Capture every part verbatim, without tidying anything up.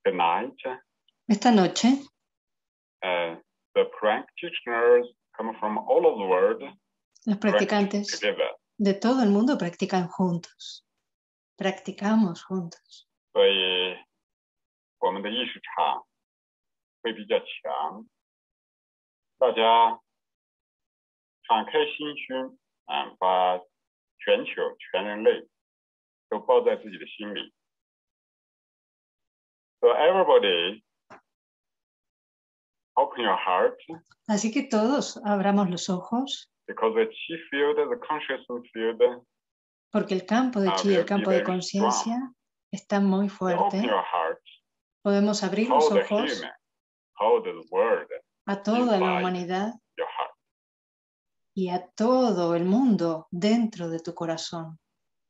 Tonight, Esta noche, uh, the practitioners come from all over the world, los practicantes together. de todo el mundo practican juntos. Practicamos juntos. 所以我们的意识场会比较强，大家敞开心胸，啊，把全球全人类都抱在自己的心里。So everybody, open your heart. Así que todos abramos los ojos, Because the chi field, the consciousness field, porque el campo de chi, el campo de conciencia, está muy fuerte. open your heart. Podemos abrir los Hold the ojos human, hold the world a toda la inside humanidad your heart. y a todo el mundo dentro de tu corazón.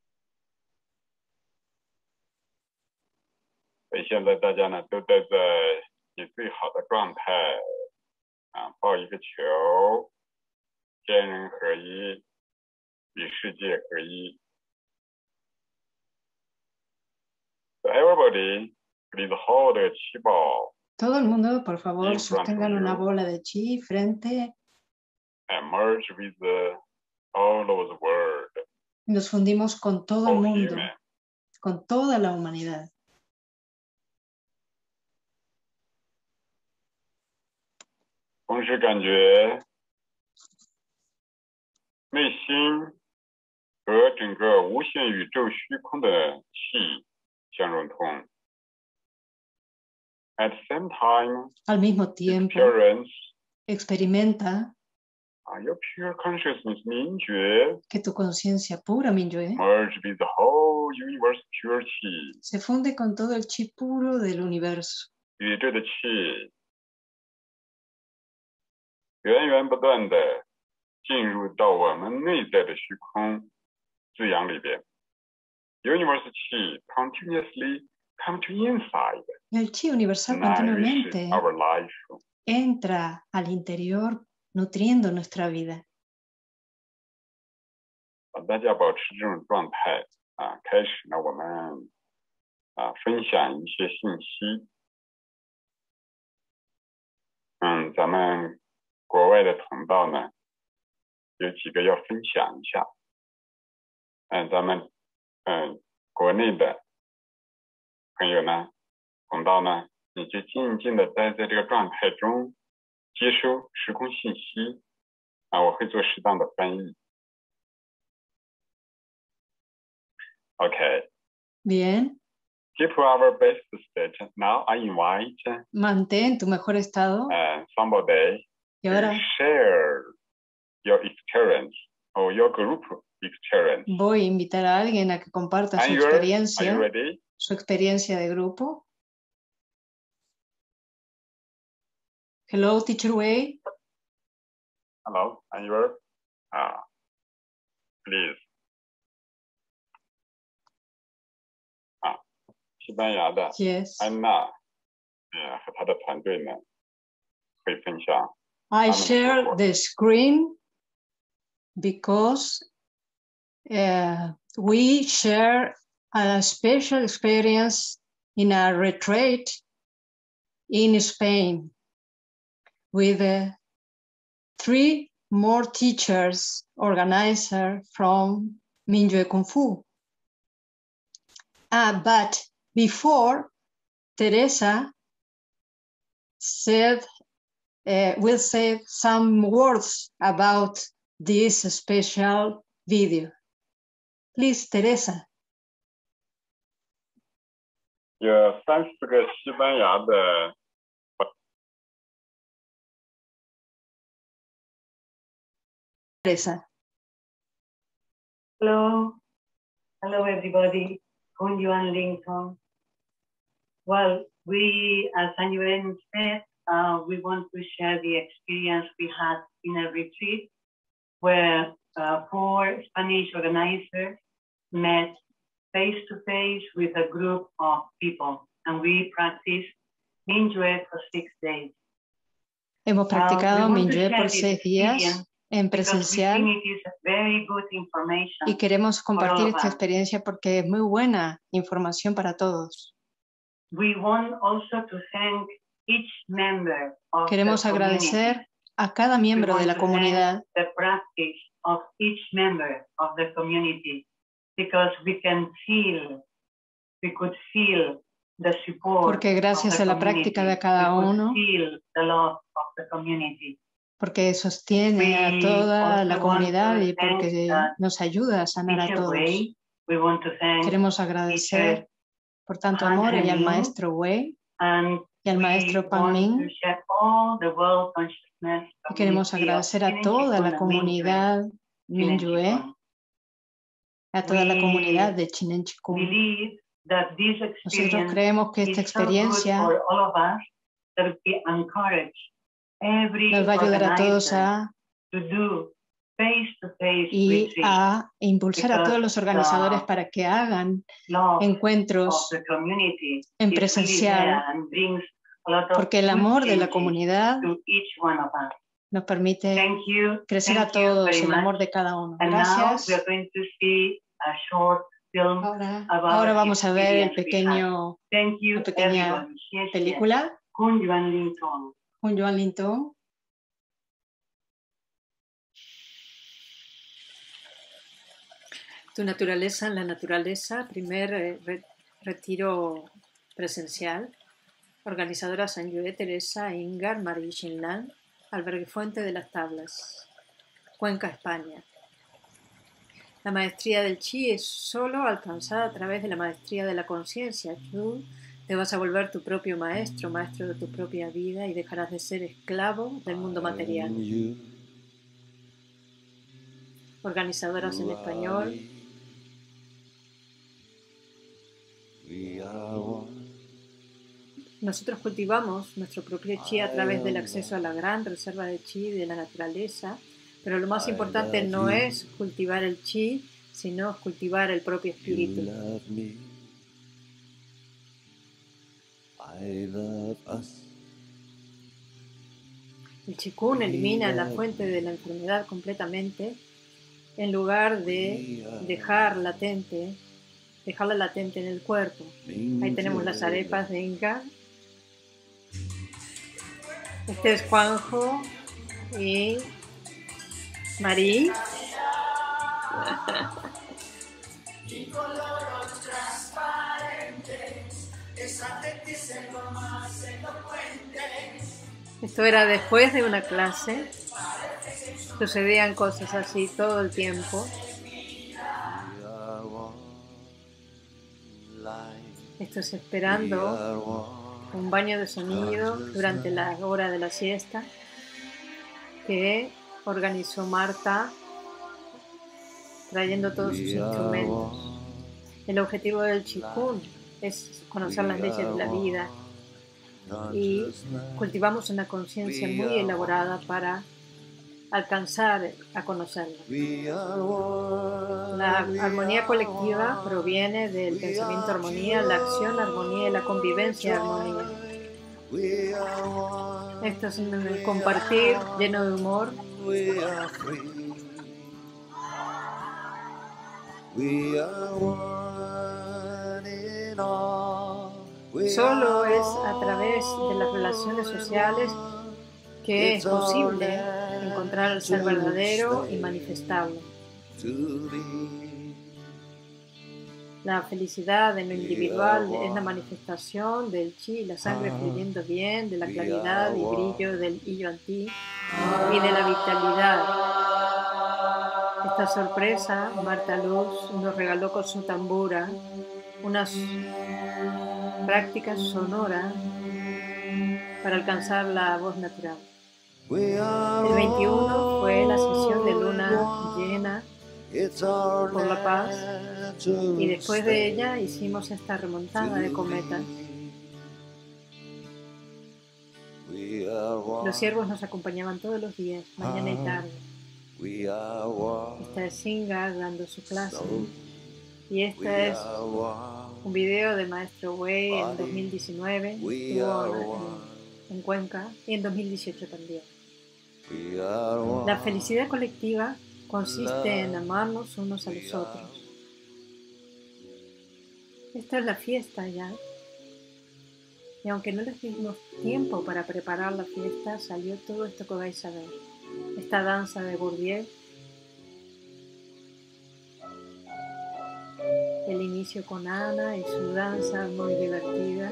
所以现在大家呢都待在你最好的状态，啊，抱一个球，天人合一，与世界合一。So everybody, please hold a chi ball Todo el mundo, por favor, in front of sostengan una you bola de chi frente and merge with the, all over the world, y nos fundimos con todo el all mundo, human. con toda la humanidad. 同时感觉内心和整个无限宇宙虚空的气相融通。At the same time, Al mismo tiempo, experience experimenta uh, your pure consciousness 明觉 que tu conciencia pura, Minyue, merge with the whole universe pure 气， se funde con todo el chi puro del universo. 宇宙的气源源不断的进入到我们内在的虚空滋养里边。Universe 气 continuously come to inside, El chi universal nourish continuamente our life. entra al interior nutriendo nuestra vida. 大家保持这种状态啊，开始呢，我们啊分享一些信息。嗯，咱们国外的同道呢，有几个要分享一下。嗯，咱们嗯国内的朋友呢，同道呢，你就静静的待在这个状态中，接收时空信息啊，我会做适当的翻译。Okay. Bien. Keep our best state. Now I invite Mantén tu mejor estado. uh, somebody Y to ahora share your experience or your group experience. voy a invitar a alguien a que comparta su Are you, are you experiencia, ready? su experiencia de grupo. Hello, Teacher Wei. Hello, are you ready? Uh, please. 啊，西班牙的 Yes. 安娜，呃，和她的团队呢，会分享。 I I'm share sure. the screen because uh, we share a special experience in a retreat in Spain with uh, three more teachers, organizers from Minyue Kung Fu. Ah, but before, Teresa said, uh, will say some words about this special video. Please, Teresa. 有三四个西班牙的 Teresa. Hello. Hello, everybody. Kun Yuan Lincoln. Well, we, as Yuan said, uh, we want to share the experience we had in a retreat where uh, four Spanish organizers met face-to-face with a group of people, and we practiced Minyue for six days. Hemos practicado Uh, we want to Minyue share por this seis días experience en because we presencial think it is very good information. y queremos compartir all of esta us. experiencia porque es muy buena información para todos. we want also to thank each member of Queremos the agradecer community. a cada miembro We de want la to thank comunidad the practice of each member of the community, because we can feel, we could feel the support porque gracias of the a la práctica de community. cada We could uno, feel the love of the community. porque sostiene a We toda la also comunidad want to y porque thank, uh, nos ayuda a sanar a Teacher todos. Wei. We want to thank Queremos Teacher agradecer por tanto Han amor y al Heng-Ming, maestro Wei and y al we maestro Pan want Ming. to share all the world consciousness Y queremos community of agradecer a Chinen toda Chikun la and comunidad Chinen Minyue, Chikun. a toda la We comunidad de Chinen Chikun. believe that this Nosotros experience creemos que esta is so good experiencia for all of us that we encourage every nos va a ayudar a todos organizer a, to do face-to-face y retreat. a impulsar a todos los Because organizadores the para que hagan love of encuentros the community en is really presencial, there and brings a lot of porque el good amor de la changes comunidad to each one of us. nos permite Thank you. crecer a Thank you todos, very el amor much. de cada uno. And now we Gracias. are going to see a short film Ahora, about ahora the vamos a ver el experience we pequeño, had. Thank you, una pequeña everybody. Yes, yes. película. Kun Yuan Ling Tong. Con Joan Linton. Tu naturaleza en la naturaleza, primer eh, re, retiro presencial. Organizadora Sanyue, Teresa, Ingar, Marie Shinlan, Albergue Fuente de las Tablas, Cuenca, España. La maestría del Chi es solo alcanzada a través de la maestría de la conciencia. Tú te vas a volver tu propio maestro, maestro de tu propia vida y dejarás de ser esclavo del mundo material. Organizadoras en español. Nosotros cultivamos nuestro propio chi a través del acceso a la gran reserva de chi de la naturaleza, pero lo más importante no es cultivar el chi, sino cultivar el propio espíritu. El Qigong elimina la fuente de la enfermedad completamente, en lugar de dejar latente, dejarla latente en el cuerpo. Ahí tenemos las arepas de Inca. Este es Juanjo y Marí. Esto era después de una clase. Sucedían cosas así todo el tiempo. Esto es esperando un baño de sonido durante la hora de la siesta que organizó Marta trayendo todos sus instrumentos. El objetivo del Qigong es conocer las leyes de la vida y cultivamos una conciencia muy elaborada para alcanzar a conocerla. La armonía colectiva proviene del pensamiento armonía, la acción armonía y la convivencia armonía. Esto es un compartir lleno de humor. Solo es a través de las relaciones sociales que es posible encontrar el ser verdadero y manifestarlo. La felicidad en lo individual es la manifestación del chi, la sangre fluyendo bien, de la claridad y brillo del Iyuan-Ti y de la vitalidad. Esta sorpresa, Marta Luz nos regaló con su tambura unas prácticas sonoras para alcanzar la voz natural. El veintiuno fue la sesión de luna llena por la paz y después de ella hicimos esta remontada de cometas. Los siervos nos acompañaban todos los días, mañana y tarde. Esta es Singa dando su clase y este es un video del maestro Wei en dos mil diecinueve, estuvo en, en Cuenca, y en dos mil dieciocho también. La felicidad colectiva consiste en amarnos unos a los otros. Esta es la fiesta ya. Y aunque no les dimos tiempo para preparar la fiesta, salió todo esto que vais a ver. Esta danza de Gurdjieff, el inicio con Ana y su danza muy divertida.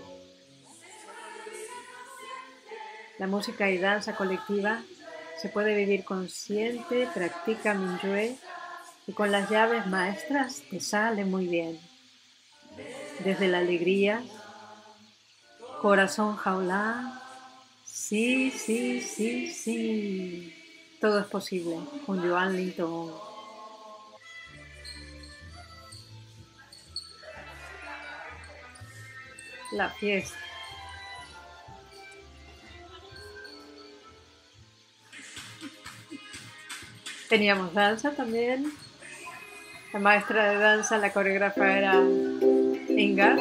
La música y danza colectiva se puede vivir consciente, practica Minyue y con las llaves maestras te sale muy bien. Desde la alegría, corazón jaulá, sí, sí, sí, sí. Todo es posible con Joan Linton. La fiesta. Teníamos danza también. La maestra de danza, la coreógrafa era Ingar.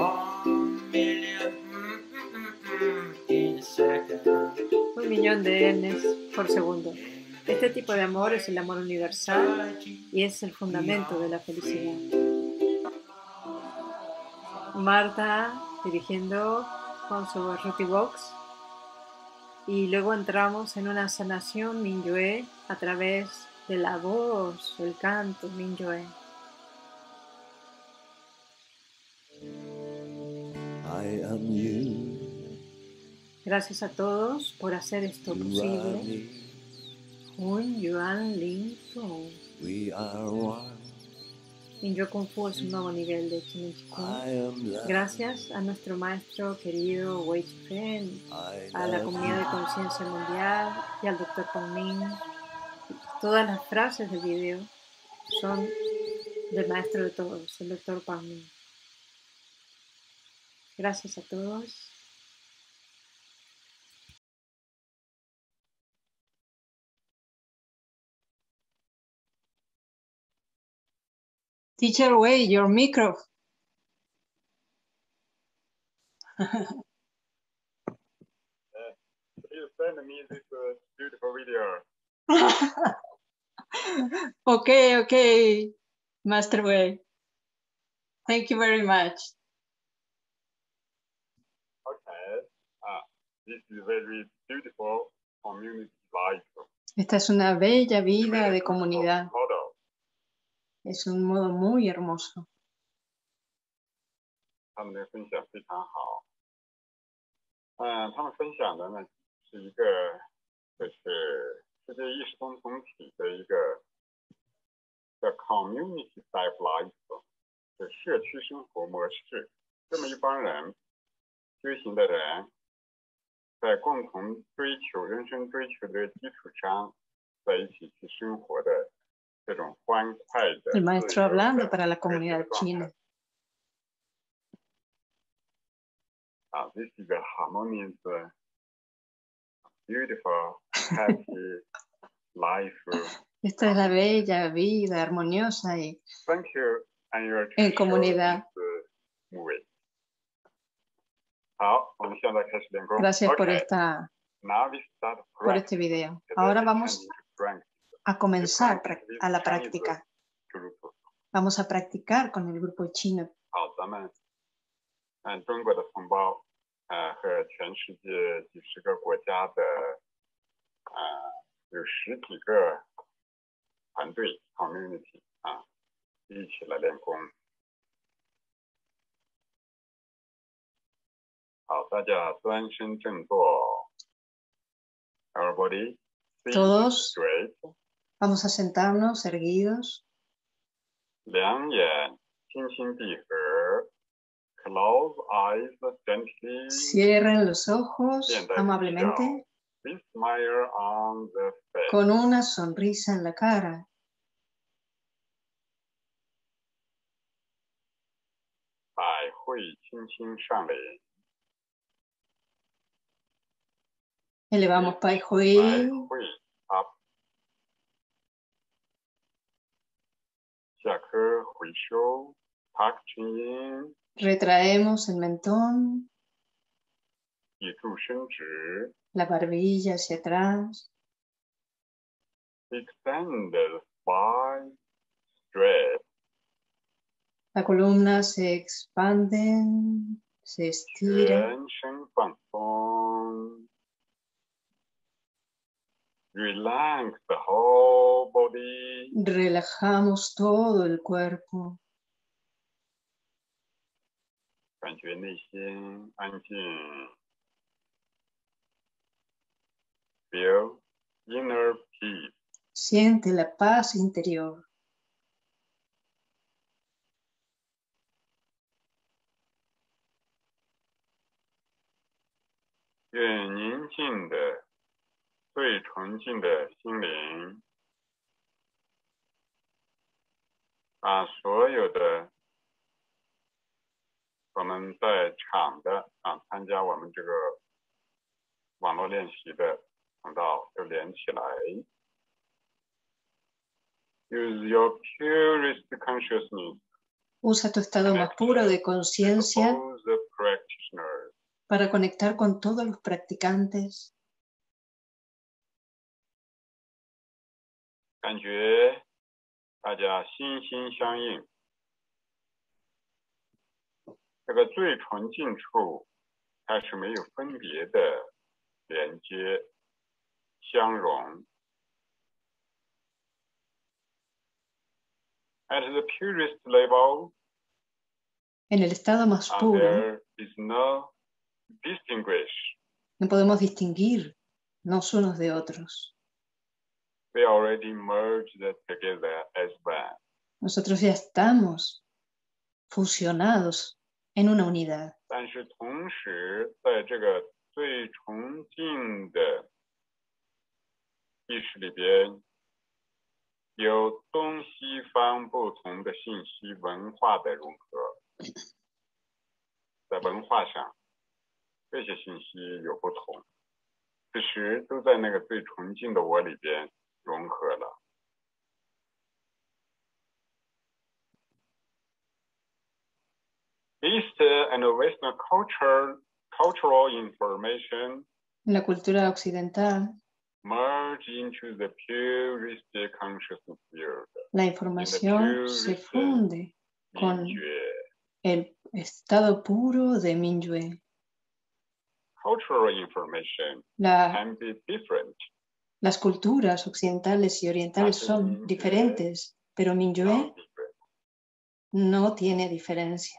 Un millón de Ns por segundo. Este tipo de amor es el amor universal y es el fundamento de la felicidad. Marta dirigiendo con su Ruti Box. Y luego entramos en una sanación Minyue a través de la voz, el canto Minyue. I am you. Gracias a todos por hacer esto posible. Un Yuan Ling Tong. We are one. Minyue Kung Fu es un nuevo nivel de Chinen Chikung. Gracias a nuestro maestro querido Wei Chi-Fen, a la comunidad de conciencia mundial y al doctor Pang Ming. Todas las frases del video son del maestro de todos, el doctor Pang Ming. Gracias a todos. Teacher Wei, your micro. Please send me this uh, beautiful video. Okay, okay, Master Wei. Thank you very much. Okay. Ah, this is very beautiful community life. Esta es una bella vida de comunidad. Model. Es un modo muy hermoso. 他们的分享非常好。嗯，他们分享的呢是一个就是世界意识共同体的一个叫 community type life， 是社区生活模式。这么一帮人，修行的人，在共同追求人生追求的基础上，在一起去生活的这种欢快的。 El maestro hablando para la comunidad china. Ah, this is a harmonious, beautiful, happy life. Esta es la bella vida armoniosa y Thank you, and your en comunidad. movie. 好，我们现在开始练功。 Gracias por Okay. esta, Now we start por este video. Ahora vamos a comenzar a la práctica. Vamos a practicar con el grupo chino. 好，咱们嗯中国的同胞，呃和全世界几十个国家的，呃有十几个团队 community 啊，一起来练功。好，大家端身正坐 ，everybody sit Todos straight， vamos a sentarnos erguidos. 两眼轻轻闭合 ，close eyes gently， Cierren los ojos amablemente with smile on the face， con una sonrisa en la cara. 百会轻轻上脸， Elevamos Pai 百 Hui, 会 up， 下颌回收 ，tuck chin in， retraemos el mentón, 脊柱伸直 la barbilla hacia atrás, ，extend the spine straight， la columna se expanden, se estiran, 全身 relax the whole body. Relajamos todo el cuerpo. 感觉内心安静。Feel inner peace. Siente la paz interior. 愿宁静的、最纯净的心灵，把所有的我们在场的啊参加我们这个网络练习的同道都连起来。Use your purest consciousness. Usa tu estado más puro de conciencia para conectar con todos los practicantes. 感觉大家心心相印，这个最纯净处，它是没有分别的连接、相融。At the purest level, en el estado más puro, there is no distinguish. No podemos distinguir los unos de otros. We already merged together as one. Nosotros ya estamos fusionados en una unidad. 但是同时，在这个最纯净的意识里边，有东西方不同的信息文化的融合，在文化上，这些信息有不同，其实都在那个最纯净的我里边融合了。East and Western culture, cultural information La cultura occidental, merge into the purest consciousness field. la información se funde con el estado puro de Minyue. Cultural information La, can be different. las culturas occidentales y orientales son diferentes, pero Minyue no tiene diferencia.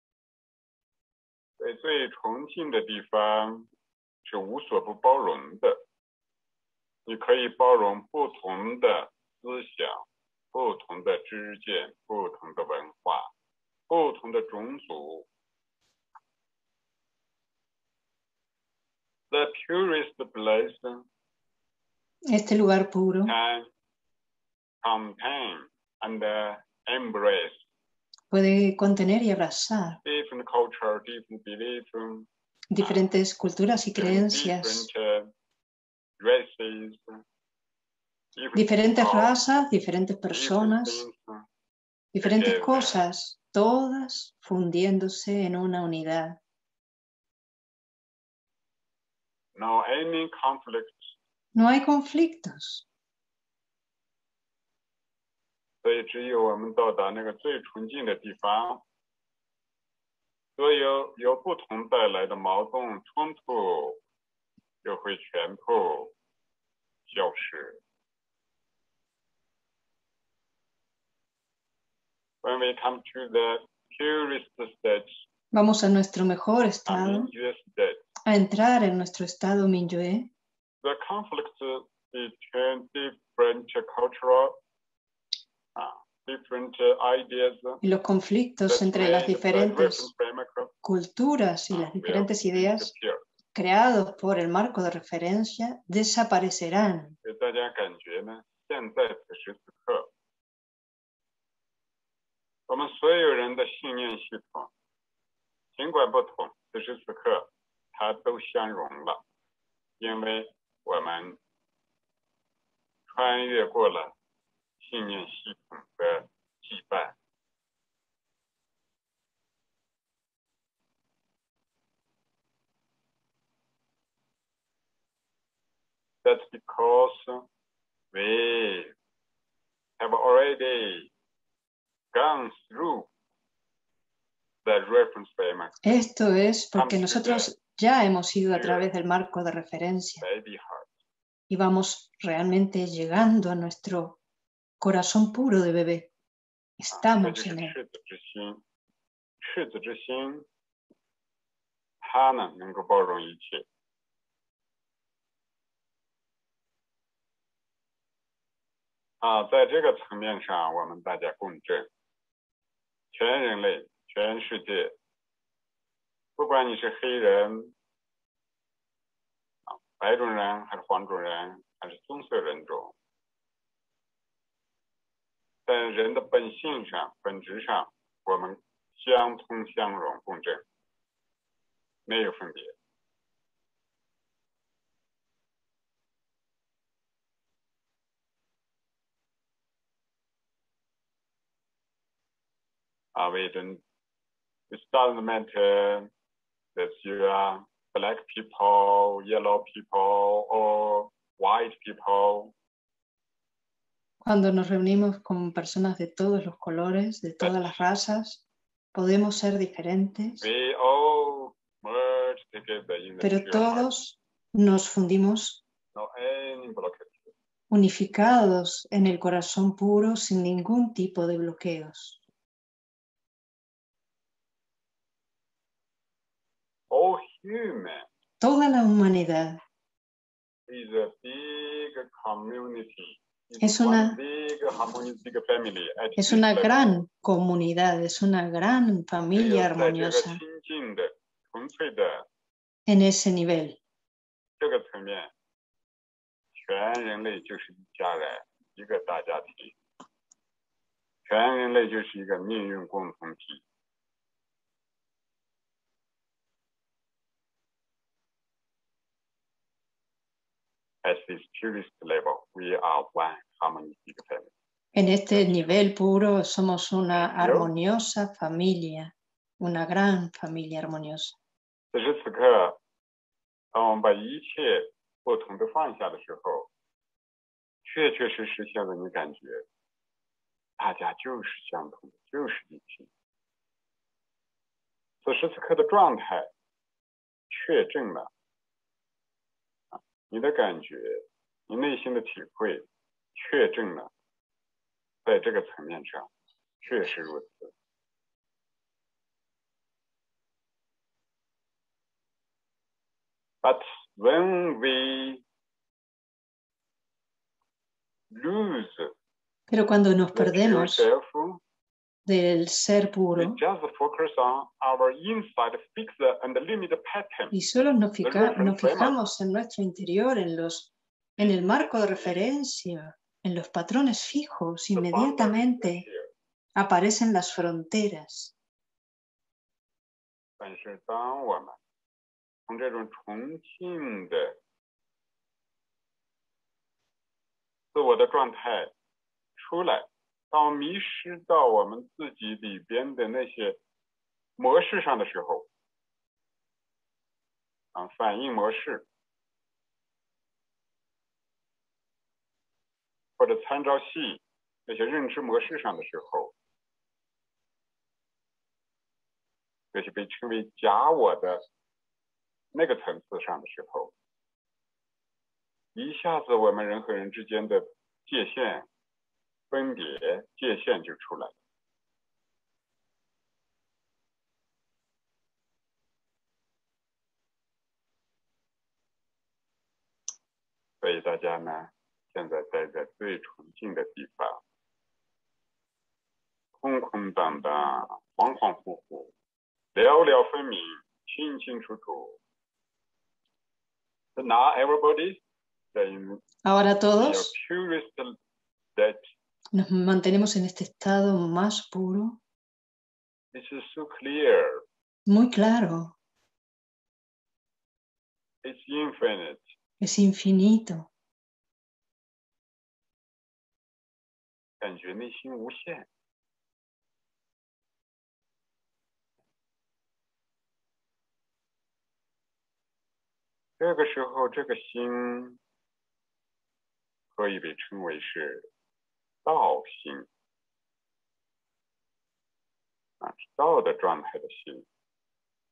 在最纯净的地方是无所不包容的，你可以包容不同的思想、不同的知见、不同的文化、不同的种族。The purest place Este lugar puro can contain and embrace puede contener y abrazar different culture, different belief, diferentes culturas y creencias, different races, diferentes razas, diferentes personas, things, diferentes together. cosas, todas fundiéndose en una unidad. No any conflict. No hay conflictos. 所以只有我们到达那个最纯净的地方，所有由不同带来的矛盾冲突就会全部消失。When we come to the purest state, Vamos a nuestro mejor a estado, Minyue state, a entrar en nuestro estado Minyue. the conflict between different cultural, uh, different ideas, Y los conflictos that's entre las made by diferentes reference framework, culturas y uh, las will diferentes ideas disappear. creados por el marco de referencia desaparecerán. 给大家感觉呢，现在此时此刻，我们所有人的信念系统，尽管不同，此时此刻它都相融了，因为我们穿越过了信念系统的羁绊。That's because we have already gone through the reference framework, Esto es porque Come nosotros ya hemos ido a través del marco de referencia baby heart. y vamos realmente llegando a nuestro corazón puro de bebé. Estamos en él. 赤子之心，它呢能够包容一切。啊，在这个层面上，我们大家共振，全人类、全世界，不管你是黑人、啊白种人，还是黄种人，还是棕色人种，在人的本性上、本质上，我们相通相融共振，没有分别。啊，we don't, it doesn't matter that you are black people, yellow people, or white people. Cuando nos reunimos con personas de todos los colores, de todas las razas, podemos ser diferentes, We all merge together in the pero pure heart. todos nos fundimos No any blockage. unificados en el corazón puro sin ningún tipo de bloqueos. All human Toda la humanidad is a big community. Es It's una- one big harmonious big family. At es this una level, gran comunidad, es una gran 只 familia 有在这个 armoniosa 亲近的、纯粹的 en ese nivel. 这个层面，全人类就是一家人，一个大家庭，全人类就是一个命运共同体。At this purest level, we are one harmonious big family. En este nivel puro somos una Yo- armoniosa familia, una gran familia armoniosa. 此时此刻，当我们把一切不同的放下的时候，确确实实现在你感觉，大家就是相同的，就是一体。此时此刻的状态确证了，啊，你的感觉，你内心的体会，确证了，在这个层面上确实如此。But when we lose Pero cuando nos the pure perdemos self, del ser we puro just focus on our inside fixed and limited pattern. y solo nos, The fija- reference nos framework. fijamos en nuestro interior, en, los, en el marco de referencia, en los patrones fijos, The boundaries inmediatamente appear. aparecen las fronteras. 但是当我们从这种重庆的自我的状态出来，当迷失到我们自己里边的那些模式上的时候，啊，反应模式或者参照系那些认知模式上的时候，这些被称为假我的那个层次上的时候，一下子我们人和人之间的界限分别界限就出来了。所以大家呢，现在待在最纯净的地方，空空荡荡，恍恍惚惚，寥寥分明，清清楚楚。So now everybody, in Ahora your todos purest state, nos mantenemos en este estado más puro, this is so clear, muy claro, it's infinite. es infinito. 感觉内心无限。这个时候，这个心可以被称为是道心啊，道的状态的心，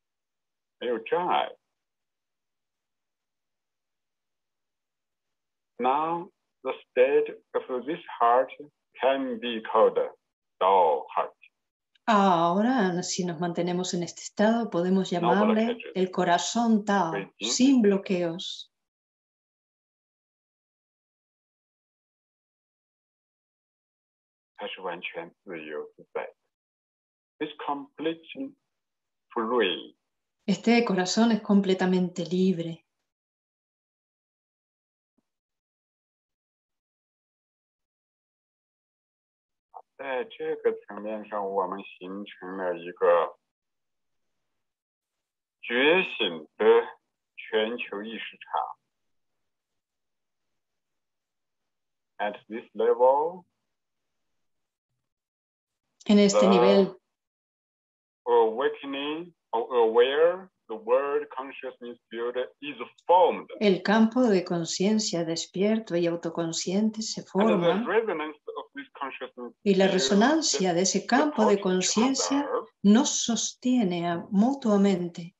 没有障碍。 Now the state of this heart can be called Tao heart. Ahora, si nos mantenemos en este estado, podemos llamarle el corazón Tao, sin bloqueos. Este corazón es completamente libre. At this level, en este the nivel, awakening or aware, the word consciousness field is formed. El campo de conciencia despierto y autoconsciente se forma, And the resonance of this consciousness y la field resonancia de ese campo de supports each conciencia other. nos sostiene a- mutuamente.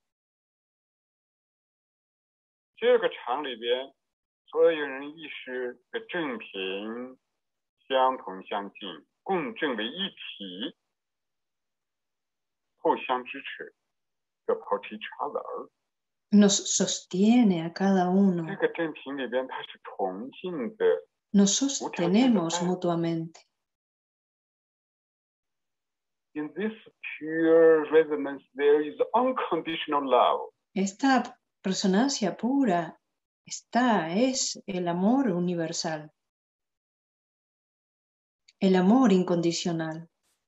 这个场里边，所有人意识的正频相同相近，共振为一体，互相支持 ，support each other。 Nos sostiene a cada uno, 这个正频里边，它是同性的， nos sostenemos mutuamente. In this pure resonance, there is unconditional love. Esta resonancia pura está, es el amor universal, el amor incondicional.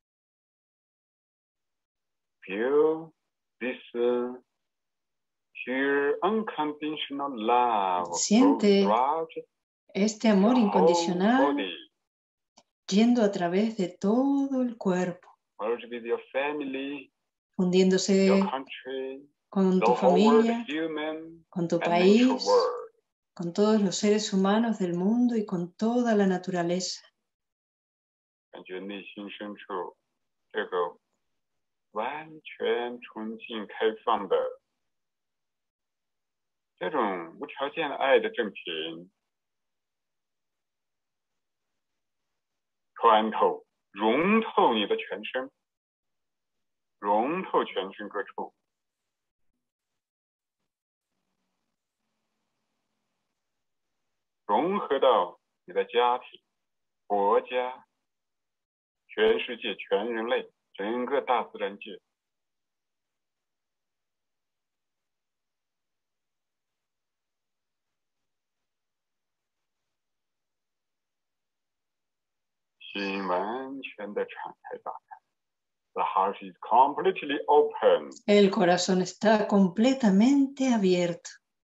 Feel this uh, pure unconditional love. Siente throughout este amor the whole incondicional body. yendo a través de todo el cuerpo, Merge with your family, fundiéndose your country, con the tu whole world, familia, human con tu and nature país, world. con todos los seres humanos del mundo y con toda la naturaleza. 感觉内心深处这个完全纯净开放的这种无条件的爱的正频穿透融透你的全身，融透全身各处，融合到你的家庭、国家、全世界、全人类、整个大自然界。心完全的敞开打开。The heart is completely open. El corazón está completamente abierto.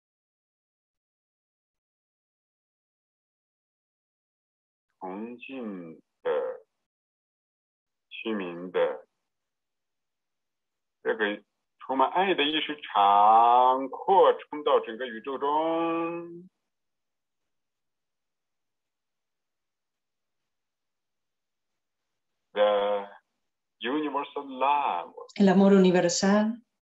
崇敬的、清明的，这个充满爱的意识场扩充到整个宇宙中。The universal love. El amor universal.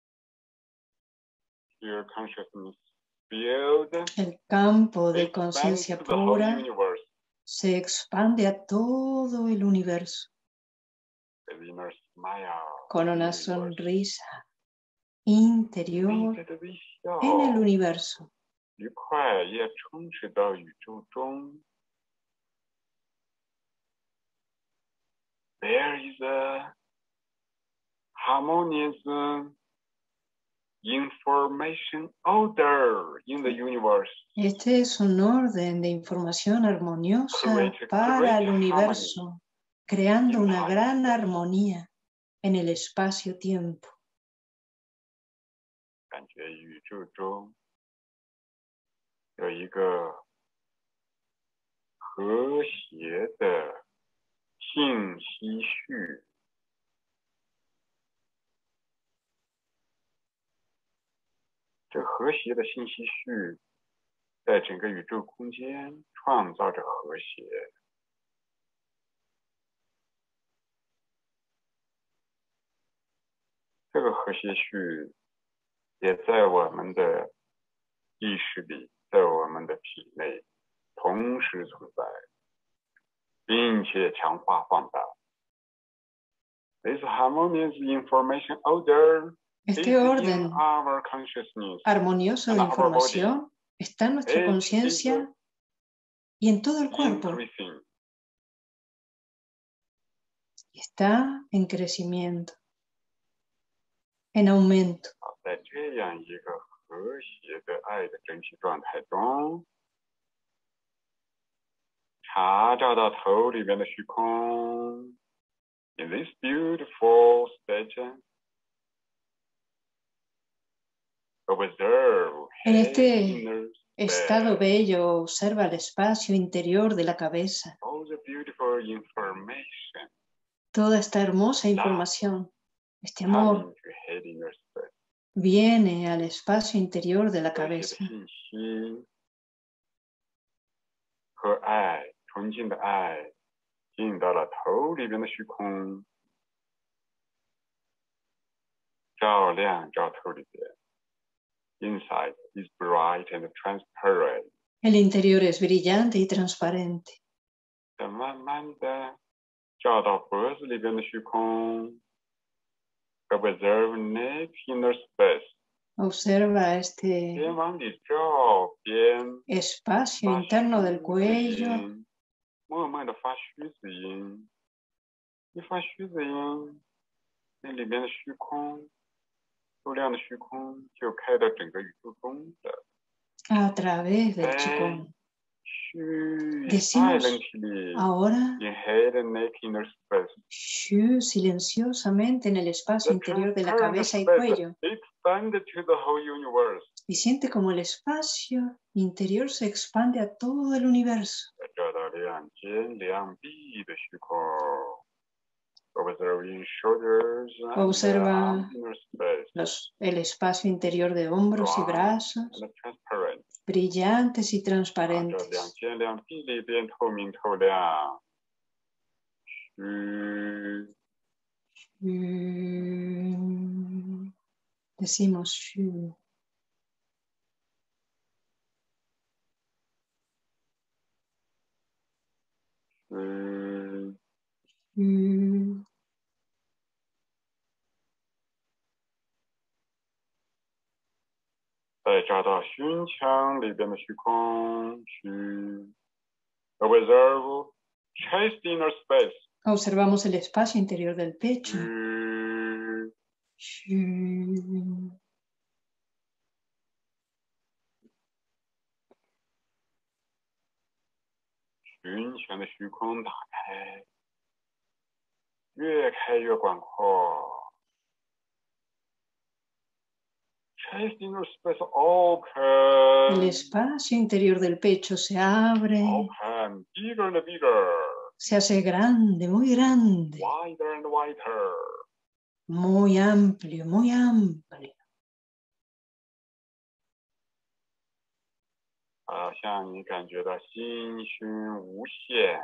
Pure consciousness field. El campo de conciencia expands to the whole pura universe. se expande a todo el universo The inner smile. con una Universe. sonrisa interior 内在的微笑 en el universo. 愉快也充斥到宇宙中。There is a harmonious information order in the universe. Este es un orden de información armoniosa Create para great el universo, creando una gran armonía en el espacio-tiempo. 感觉宇宙中有一个和谐的信息序，这和谐的信息序在整个宇宙空间创造着和谐。这个和谐序也在我们的意识里，在我们的体内同时存在，并且强化放大。This harmonious information order Este orden armonioso de información está en nuestra conciencia y en todo el cuerpo. Está en crecimiento, en aumento. In this beautiful stage, observe en este estado bello, observa el espacio interior de la cabeza. all the beautiful information Toda esta hermosa información, este coming amor, to head in your space. viene al espacio interior de la 这些 cabeza. 信息和爱，纯净的爱，进到了头里边的虚空，照亮照头里边。Inside is bright and transparent. El interior es brillante y transparente. 再慢慢的照到脖子里边的虚空。Observe neck inner space. Observa este 边往里照，边 espacio 发 interno del 虚子 cuello. 音，默默的发虚子音。一发虚子音，那里边的虚空，数量的虚空就开到整个宇宙中的。 A través del 在 Qigong. 虚 Decimos silently ahora in head and neck inner space. Shu silenciosamente en el espacio The interior de la transparent cabeza y space cuello. expanded to the whole universe. Y siente como el espacio interior se expande a todo el universo. 照到两肩两臂的虚空。Observing shoulders and Observa arm inner space. Los, el espacio interior de hombros y Bright brazos, and transparent. brillantes y 啊，这两 transparentes. 肩两臂里边透明透亮。虚 Shu. Decimos Shu. 虚 Shu. 再找到胸腔里边的虚空。虚 Observe chest inner space. Observamos el espacio interior del pecho. 虚 Shu. 胸前的虚空打开，越开越广阔。Chest inner space El open. espacio interior del pecho se abre, Open. Bigger and bigger. se hace grande, muy grande, Wider and wider. muy amplio, muy amplio. 好像你感觉到心胸无限。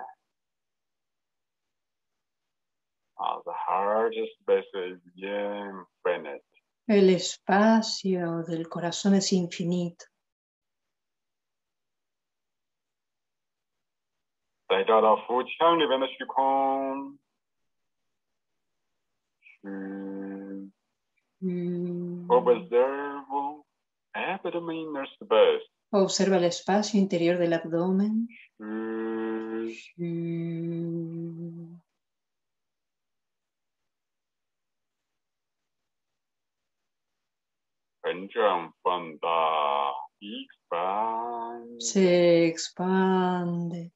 啊 the heart space is infinite. El espacio del corazón es infinito. 再找到腹腔里边的虚空。虚 Mm. Observe abdomen inner space. Observa el espacio interior del abdomen. 虚 Mm. 膨胀放大 expand. Se expande.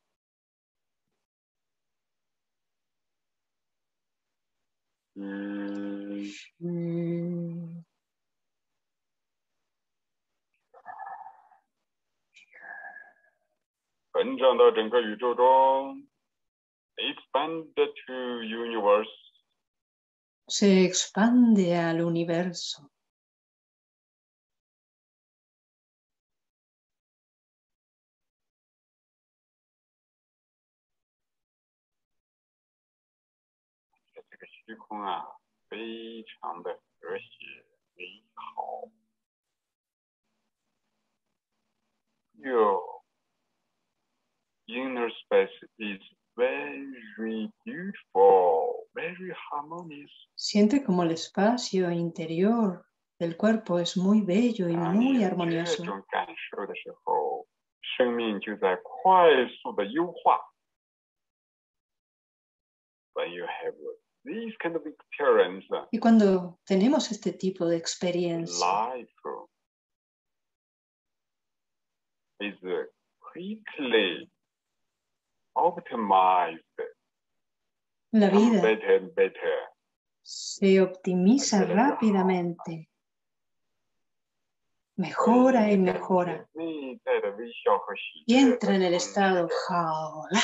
虚 Mm. 膨胀到整个宇宙中。Expand to universe. Se expande al universo. 这个虚空啊，非常的和谐美好。又 inner space is very beautiful, very harmonious. Siente como el espacio interior del cuerpo es muy bello y muy armonioso. 这种感受的时候，生命就在快速的优化。When you have this kind of experience, y cuando tenemos este tipo de experiencia, life is quickly optimized. La vida better and better. Se optimiza rápidamente, mejora y mejora, y entra en el estado jaola.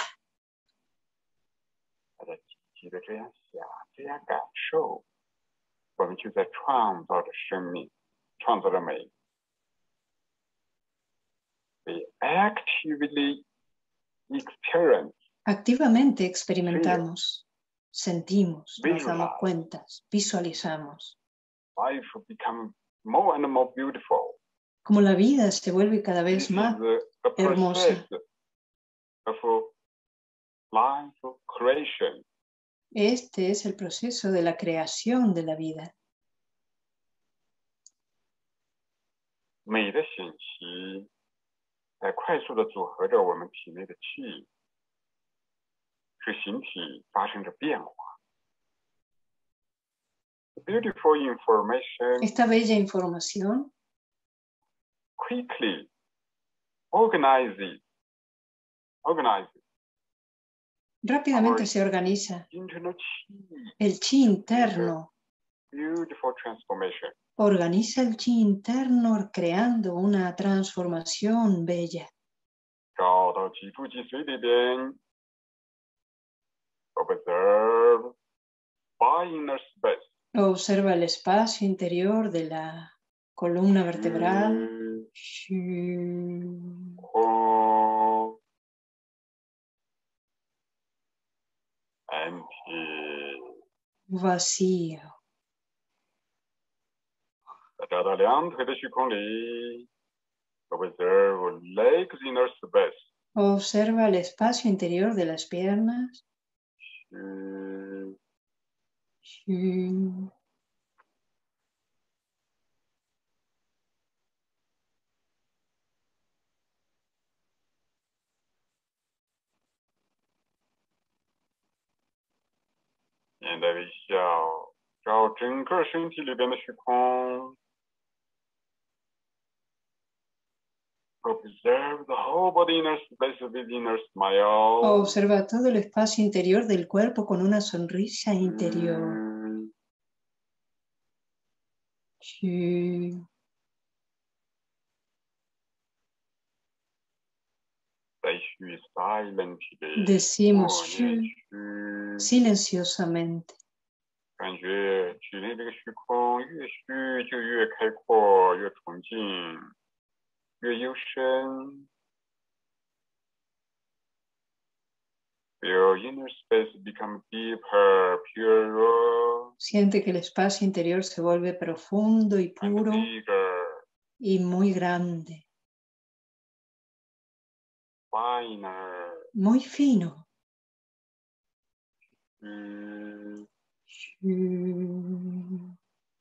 记得这样想，这样感受，我们就在创造着生命，创造着美。We actively experience. Activamente experimentamos, sentimos, nos damos cuenta, visualizamos. Life becomes more and more beautiful. Como la vida se vuelve cada vez más hermosa. Of life creation. Este es el proceso de la creación de la vida. 美的信息在快速的组合着我们体内的气，使形体发生着变化。Beautiful information. Esta bella información quickly organizes, organizes. Rápidamente se organiza el chi interno. Organiza el chi interno creando una transformación bella. Observa el espacio interior de la columna vertebral. Empty. Vacío. 在找到两腿的虚空里 observe legs inner space. Observa el espacio interior de las piernas. Mm. Mm. Observe the whole body inner space with inner smile. Observa todo el espacio interior del cuerpo con una sonrisa interior. Mm. Sí. Decimos shu silenciosamente. 感觉体内这个虚空越虚就越开阔，越纯净，越幽深。Your inner space become deeper, purer. Siente que el espacio interior se vuelve profundo y puro y muy grande. Finer. Muy fino. Mm. Mm.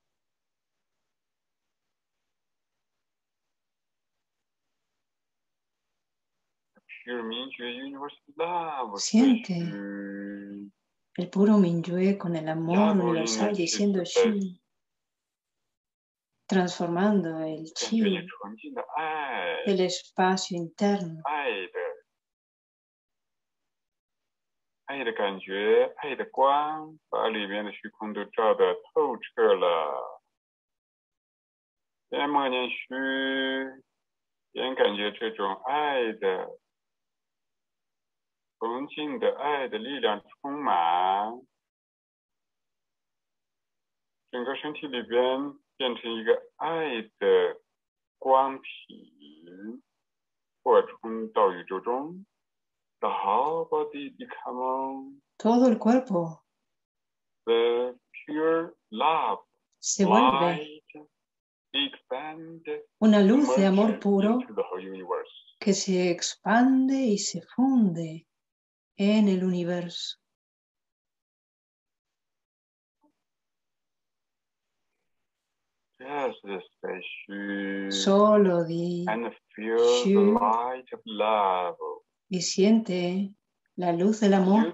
Siente el puro Minyue con el amor universal diciendo Shi, transformando el Chi del espacio interno. 爱的感觉，爱的光，把里面的虚空都照得透彻了。边默念虚，边感觉这种爱的、纯净的爱的力量充满，整个身体里边变成一个爱的光体，扩充到宇宙中。The whole body become todo el cuerpo the pure love, se vuelve light, expand, una luz de amor puro into the whole universe. que se expande y se funde en el universo. Solo di Shu y siente la luz del amor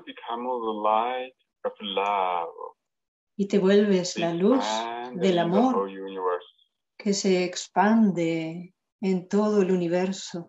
y te vuelves la luz del amor que se expande en todo el universo.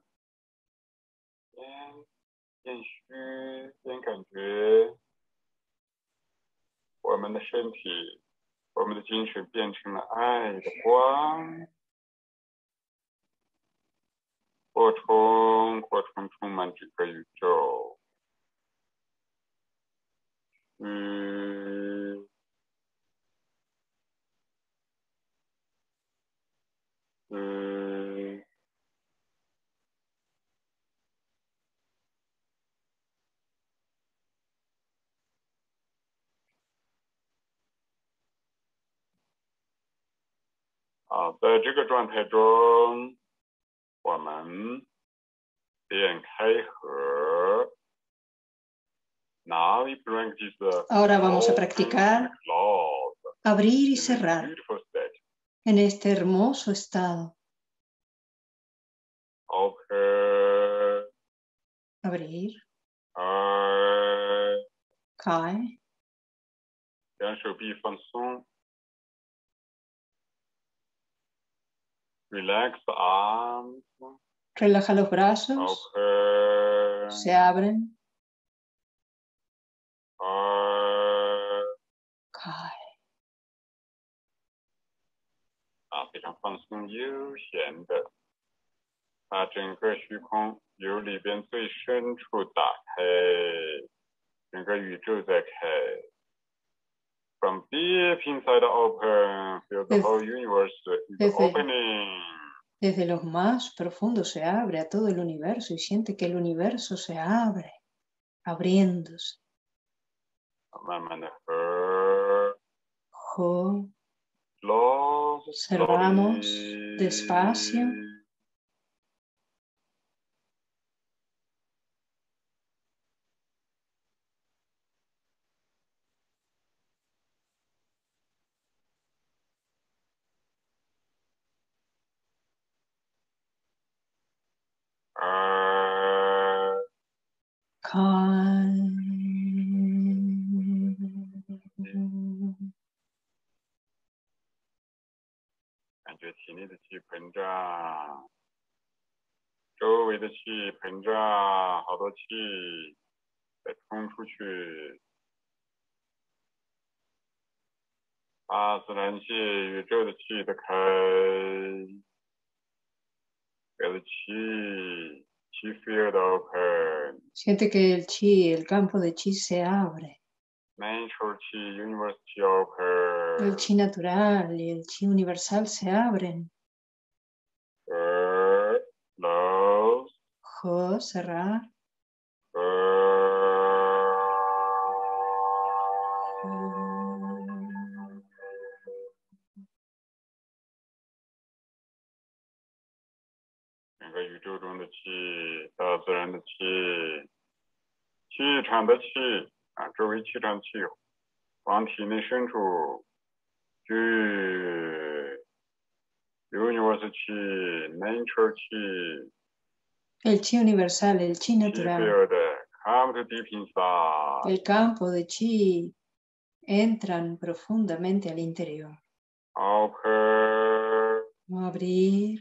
Ahora vamos a practicar abrir y cerrar en este hermoso estado. Abrir. Kai. Relaja los brazos. Se abren. Kai. Desde, desde los más profundos se abre a todo el universo y siente que el universo se abre, abriéndose. Jo. Cerramos despacio. Siente que el chi, el campo de chi se abre. El chi natural y el chi universal se abren. Jo, cerrar. El chi universal, el chi natural, el campo de chi entran profundamente al interior. Abrir.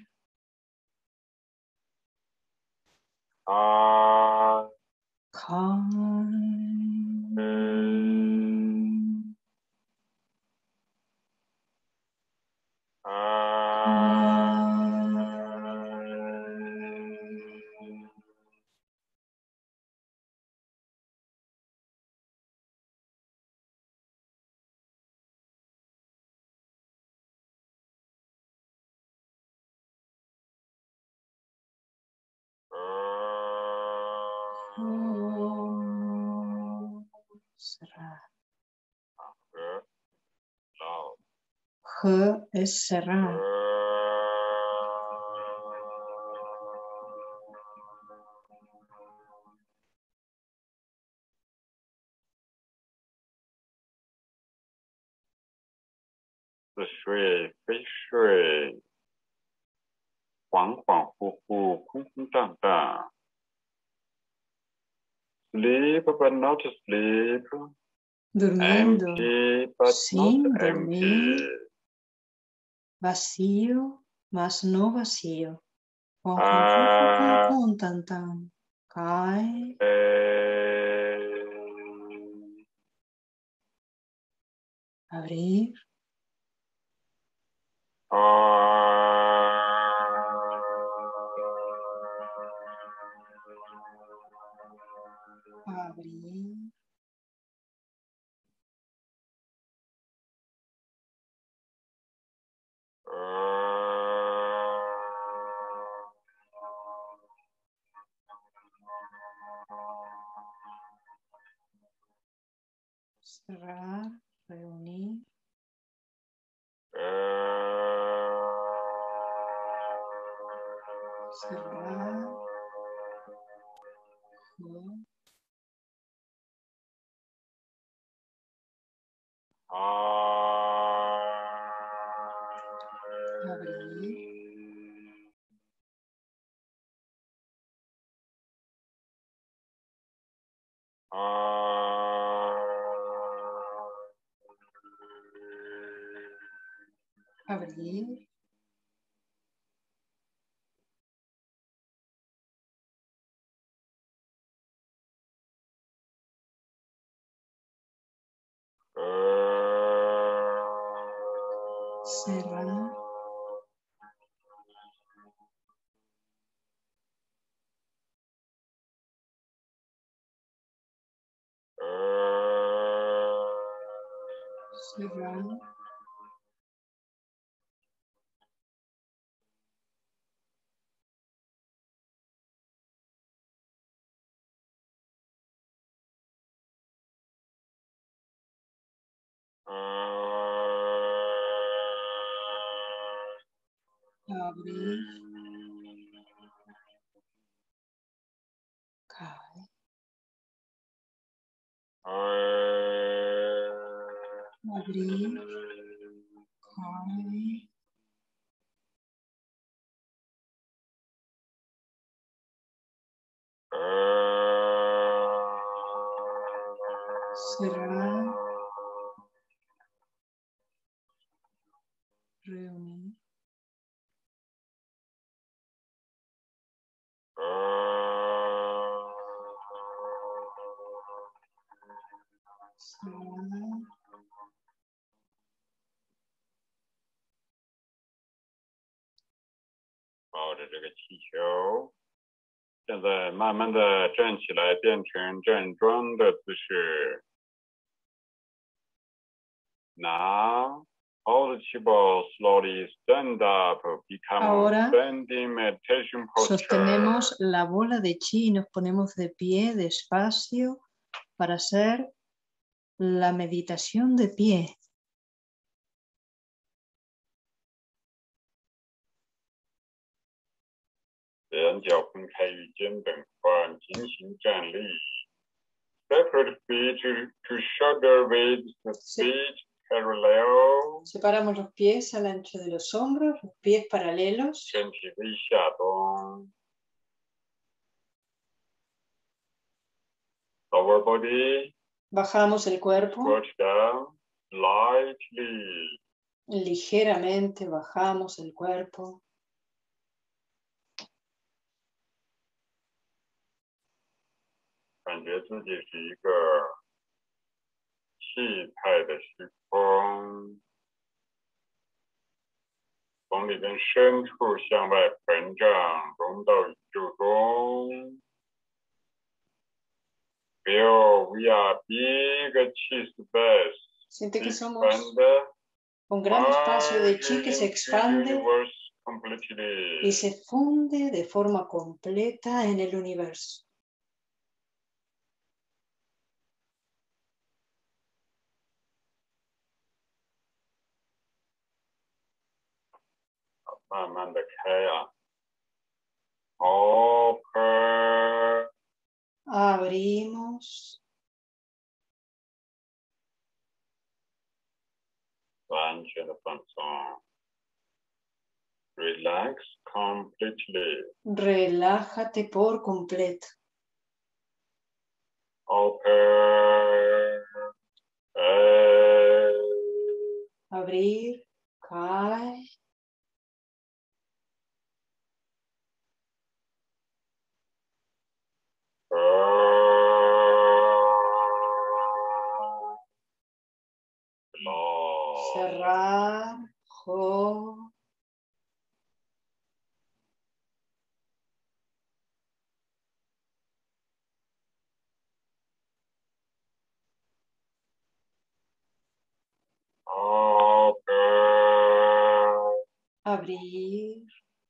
Cerrar. Je es cerrar. 似睡非睡，恍恍惚惚，空空荡荡。Sleep but not sleep. Durmiendo Empty but sin not dormir. empty. Vacío, mas no vacío. Con, con, Ah, con, con, tan, tan. Cae. eh, Abrir. Abrir. Cerrar, reunir. Cerrar. No. Abrir. Abrir. Cerrar. Cerrar. Abrir. Cae. Abrir. Cae. Cerrar. Reunir. Cerrar. 抱着这个气球，现在慢慢的站起来，变成站桩的姿势。Now, all the people slowly stand up, become Ahora standing meditation posture. sostenemos la bola de chi y nos ponemos de pie despacio para hacer la meditación de pie. 两脚分开与肩膀宽，进行站立。Separate feet to, to shoulder width, feet parallel. Separamos los pies al ancho de los hombros, los pies paralelos. 身体微下动。Lower body. Bajamos el cuerpo. Squat down lightly. Ligeramente bajamos el cuerpo. 感觉自己是一个气态的虚空，从里边深处向外膨胀，融到宇宙中。Feel we are big chi space. Siente que somos un gran espacio de chi que se expande y se funde de forma completa en el universo. 慢慢的开啊 ，open， abrimos， 完全的放松。Relax completely. Relájate por completo. Open. Eh. Abrir. Cae. Cerrar. Jo. Abrir.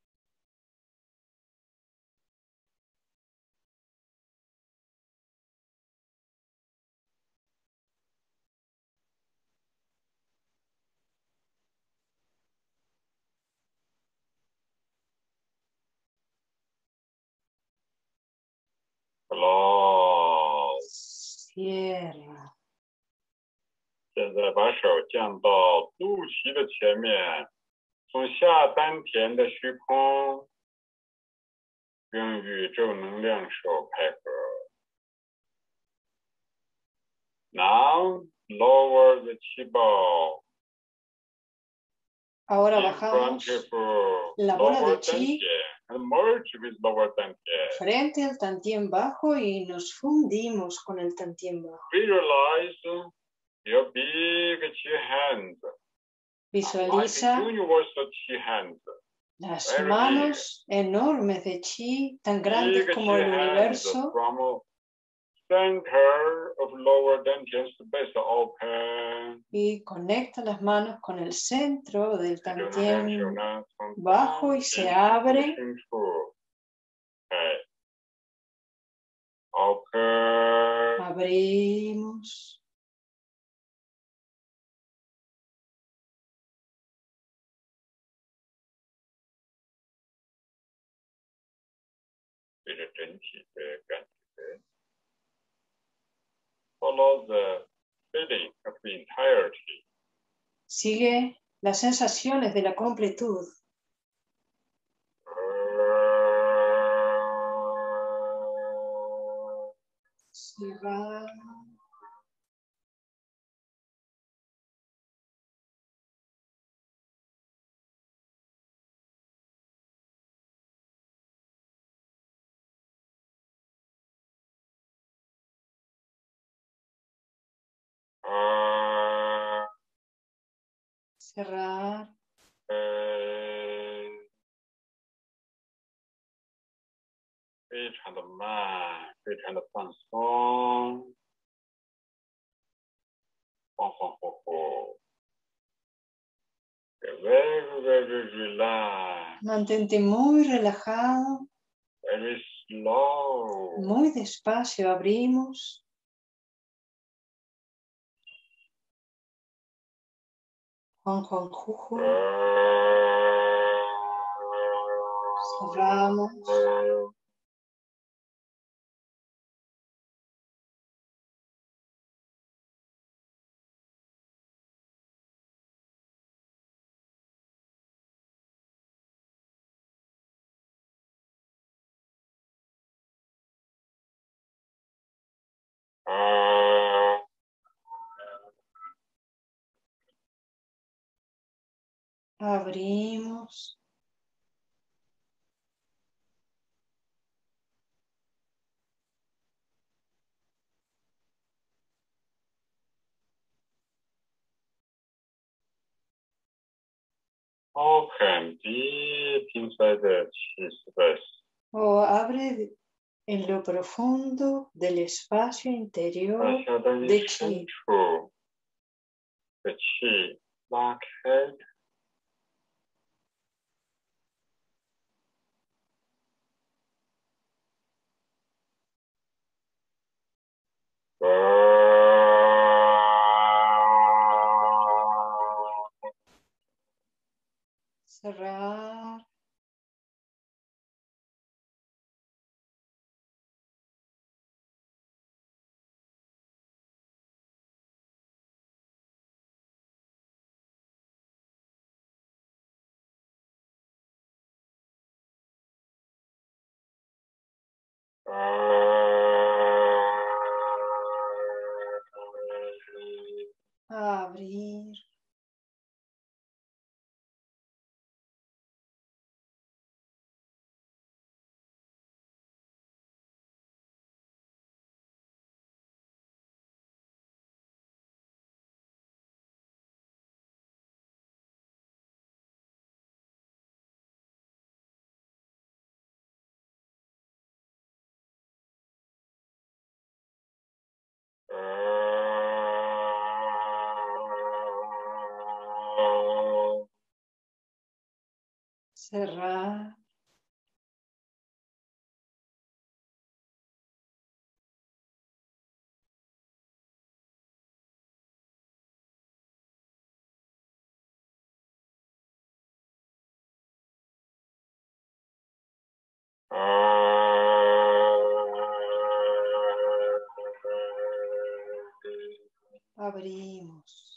Close. Cierra. 现在把手降到肚脐的前面，从下丹田的虚空，跟宇宙能量手配合。Now lower the 气泡。 Ahora bajamos la bola de chi frente al tantien bajo y nos fundimos con el tantien bajo. Visualiza las manos enormes de chi, tan grandes como el universo. Center of lower dantian space open. Y conecta las manos con el centro del tantien bajo y se abre. Open. Abrimos. Follow the feeling of the entirety. Sigue las sensaciones de la completud. Cerrar. Cerrar. Uh, 非常的慢，非常的放松，恍恍惚惚。Very, very relaxed. Mantente muy relajado. Very slow. Muy despacio abrimos. Juan Juan Juju. Cerramos. Abrimos. Open deep inside the chest space. O abre en lo profundo del espacio interior de chi. The chi lock head. Cerrar. Abrir. Cerrar. Abrimos.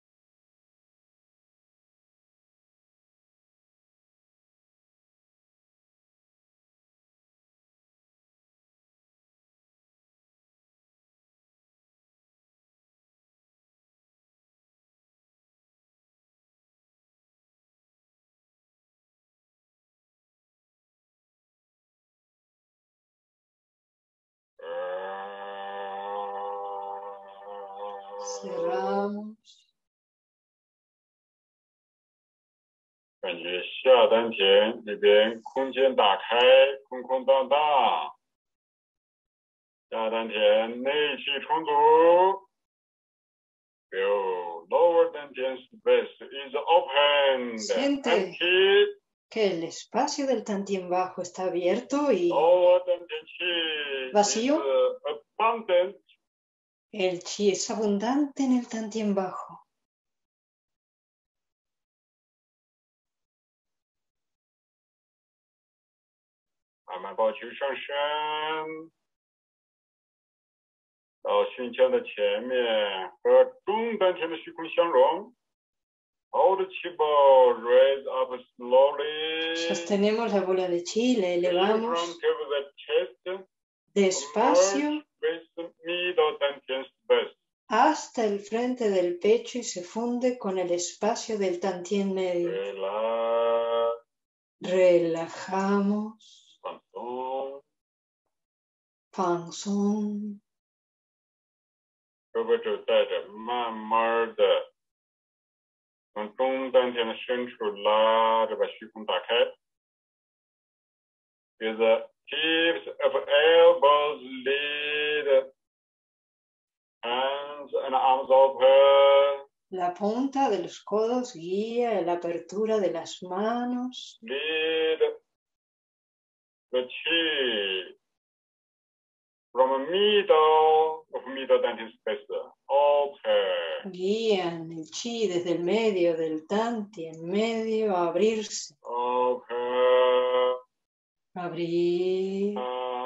Cerramos. 感觉下丹田里边空间打开，空空荡荡。下丹田内气充足。Feel lower dantian space is open. Siente que el espacio del tantien bajo está abierto y vacío. El chi es abundante en el tantien bajo. Sostenemos la bola de chi, la elevamos despacio hasta el frente del pecho y se funde con el espacio del tantien medio. Relajamos. Panzón. With the tips of elbows lead, hands and arms open. La punta de los codos guía la apertura de las manos. Lead the chi from middle of middle dantian space open. Guían el chi desde el medio del tantien medio a abrirse. Open. Abrir.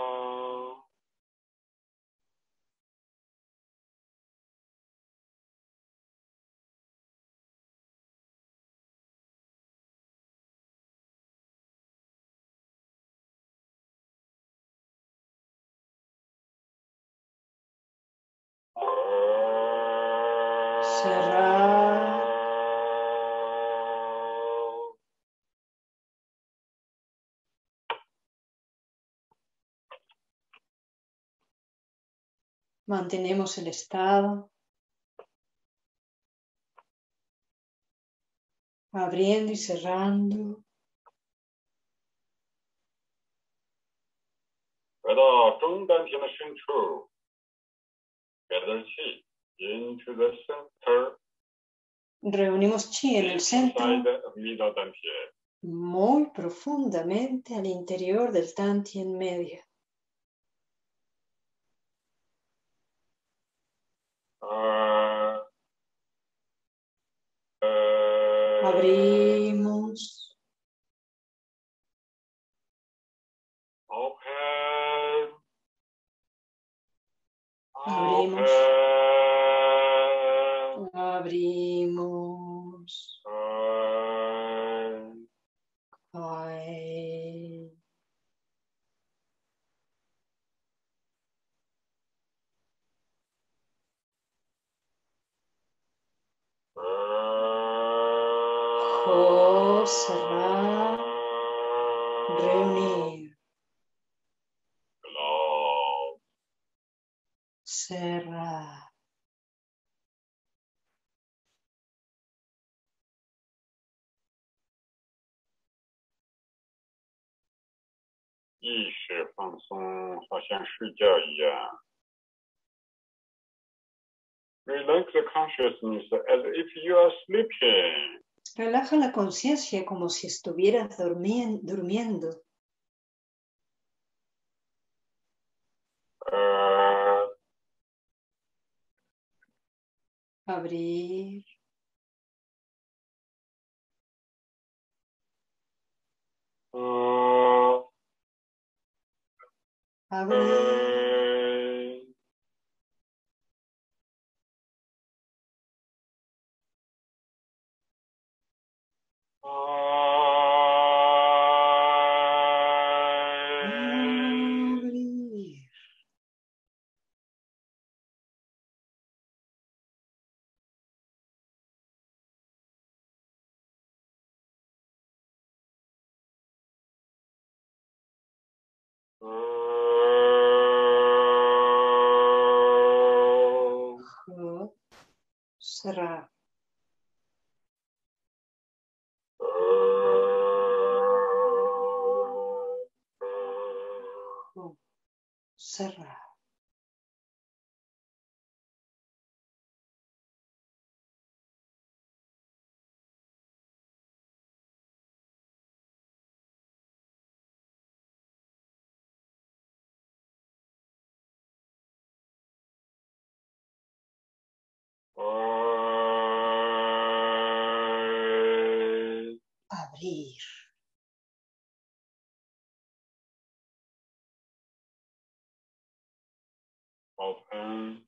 Cerrar. Mantenemos el estado. Abriendo y cerrando. Reunimos chi en el centro, muy profundamente al interior del tantien medio. Abrimos. Abrimos. Abrimos. Ay. Jo, cerrar, reunir. Cerrar. Relax the consciousness as if you are sleeping. Relaja la conciencia como si estuvieras durmien- durmiendo. Uh, Abrir. uh, Abrir. uh, Abrir. Jo, cerrar. Jo, cerrar. Abrir. Open.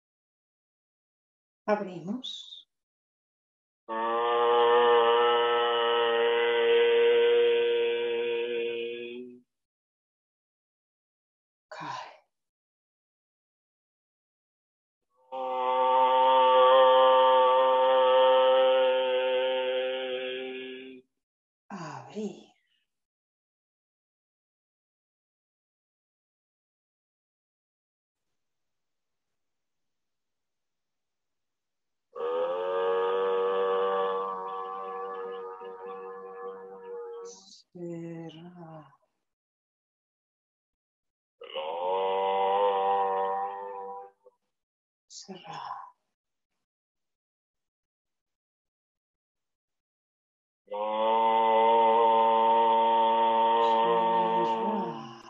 Abrimos. Cae. Abrir. Cerrar. Cerrar. Cerrar.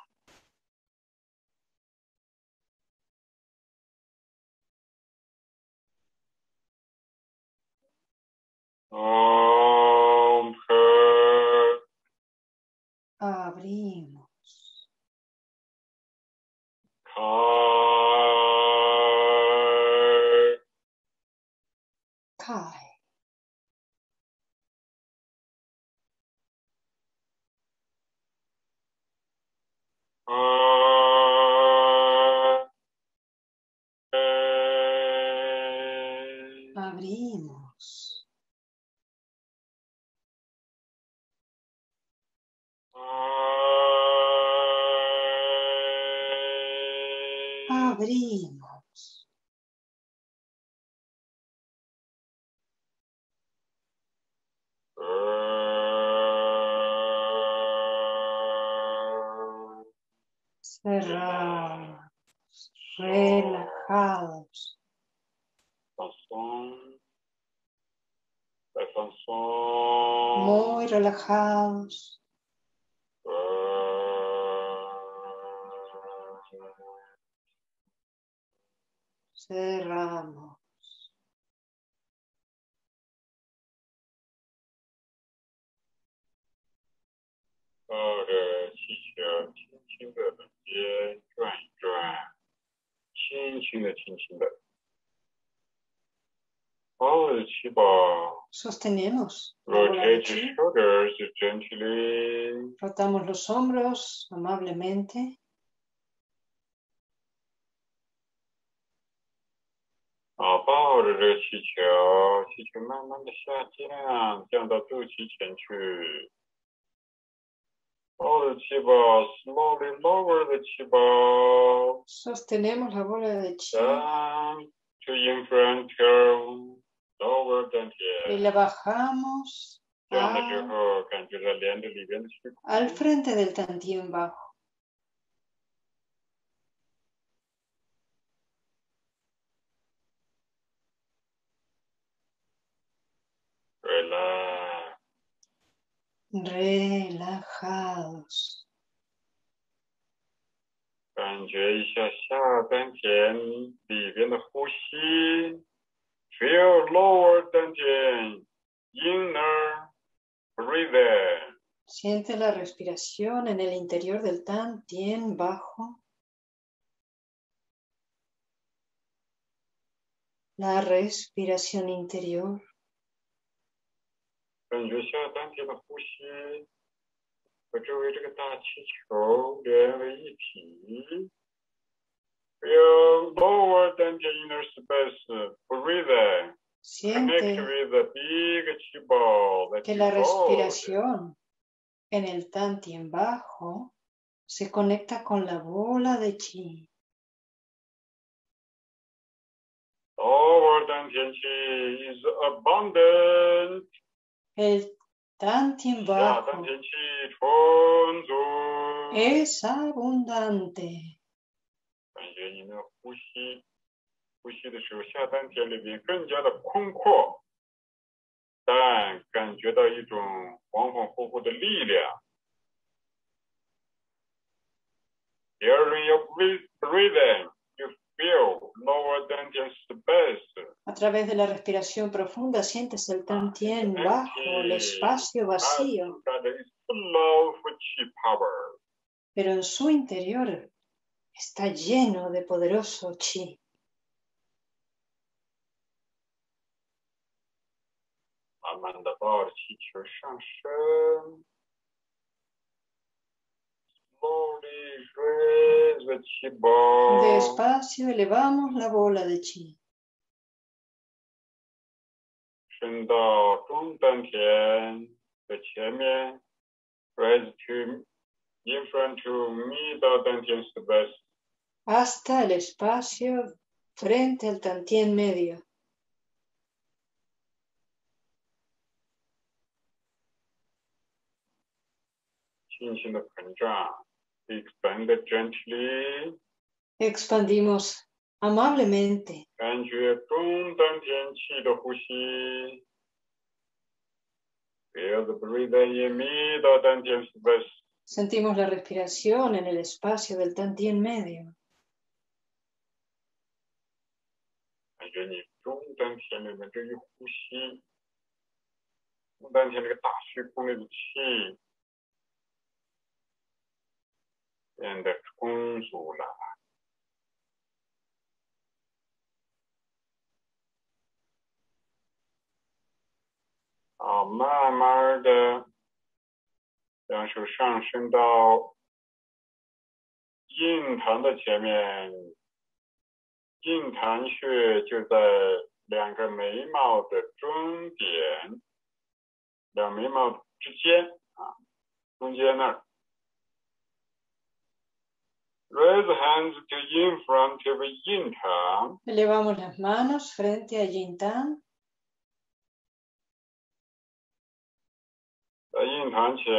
Abrimos. Cae. Abrimos. Abrimos. Cerrados. Relajados. Muy relajados. Cerramos. Sostenemos. la bola de chi. Rotamos los hombros amablemente. 啊，抱着这个气球，气球慢慢的下降，降到肚脐前去。抱着气泡 ，slowly lower the 气泡。 Sostenemos la bola de chi. Down to infront curve, lower 丹田。 Y la bajamos 这样的之后，感觉到连着里边的虚空。 al frente del tantien bajo. 对了。 Relajados. 感觉一下下丹田里边的呼吸 ，feel lower 丹田 ，inner breathing。 Siente la respiración en el interior del tantien bajo. La respiración interior. 感觉下丹田的呼吸和周围这个大气球连为一体。Feel lower 丹田 inner space breathing. Connect with the big 气泡 that que you la hold. respiración en el tantien bajo se conecta con la bola de chi. Lower 丹田气 is abundant. El tantien bajo 下丹田气充足 es abundante. 感觉你的呼吸，呼吸的时候下丹田里边更加的空阔，但感觉到一种恍恍惚惚的力量。During your breathing, you feel lower dantian space. A través de la respiración profunda sientes el tantien bajo, el espacio vacío. Pero en su interior está lleno de poderoso chi. Despacio elevamos la bola de chi. 升到中丹田的前面 ，rise to in front to middle 丹田 space. Hasta el espacio frente al tantien medio. 轻轻的膨胀 ，expand gently. Expandimos amablemente. 感觉中丹田气的呼吸 ，feel the breathing in middle 丹田 space. Sentimos la respiración en el espacio del tantien medio. 感觉你中丹田里面这一呼吸，中丹田这个大虚空里的气变得充足了。好，慢慢的两手上升到印堂的前面，印堂穴就在两个眉毛的中点，两眉毛之间啊，中间那儿。Raise hands to in front of 印堂。 Elevamos las manos frente a yin tang. 在印堂前，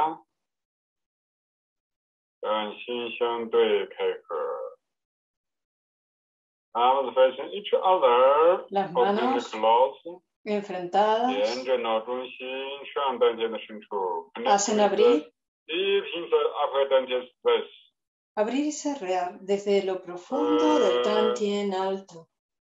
两心相对开合。Arms facing each other. Las manos close. enfrentadas. 沿着脑中心上丹田的深处。 Hacen abrir. Deep into upper dantian space. Abrir y cerrar desde lo profundo del tantien alto.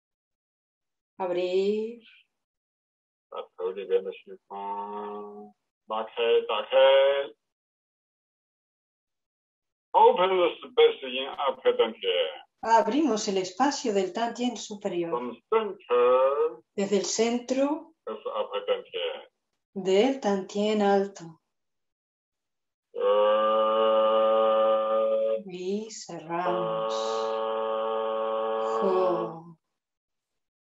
Abrir. 把头里边的虚空拉开，打开。Open the space in upper dantian. Abrimos el espacio del tantien superior. From center. Desde el centro. Of upper dantian. Del tantien alto. Uh, y cerramos. Uh, Jo.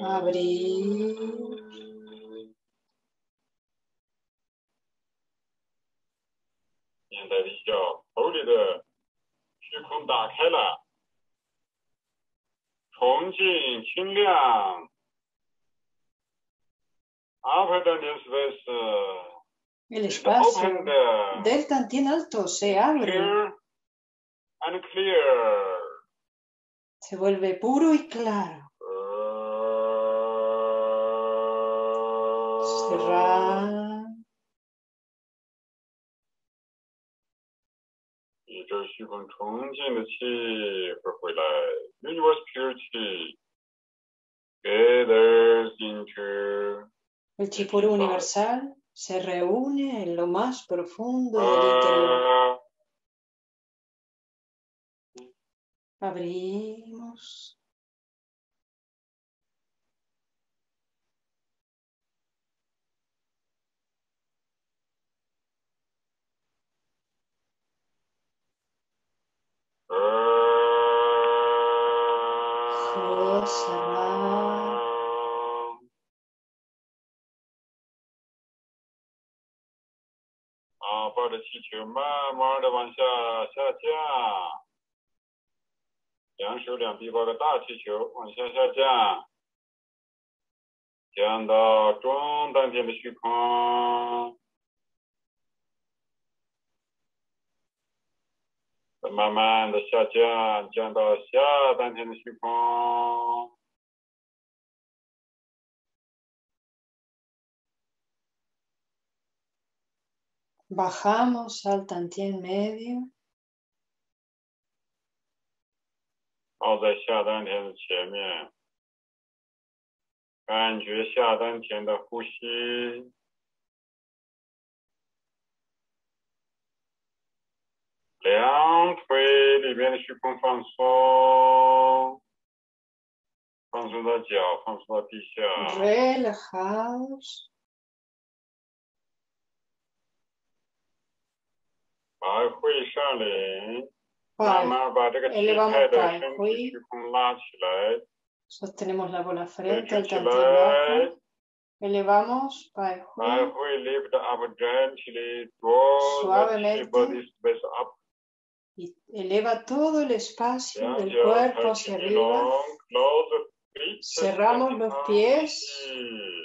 Abrir. 现在的小头里的虚空打开了，纯净清亮。Open the space. El espacio del Tantien alto se abre. And clear. Se vuelve puro y claro. Cerrar. 宇宙虚空纯净的气会回来 Universe purity gathers into El chi puro universal se reúne en lo más profundo del interior. Abrimos. Cerrar. 啊，抱着气球慢慢的往下下降，两手两臂抱个大气球往下下降，降到中丹田的虚空，再慢慢的下降，降到下丹田的虚空。 Bajamos al Tantien medio. 抱在下丹田的前面，感觉下丹田的呼吸，两腿里面的虚空放松，放松到脚，放松到地下。 Relajados. 把会上领，慢慢把这个体态的身体虚空拉起来。 Sostenemos la bola frente al Tantien bajo. Elevamos, Pai Hui. Lift up gently. Suavemente. Y eleva todo el espacio del cuerpo hacia arriba. Cerramos los pies,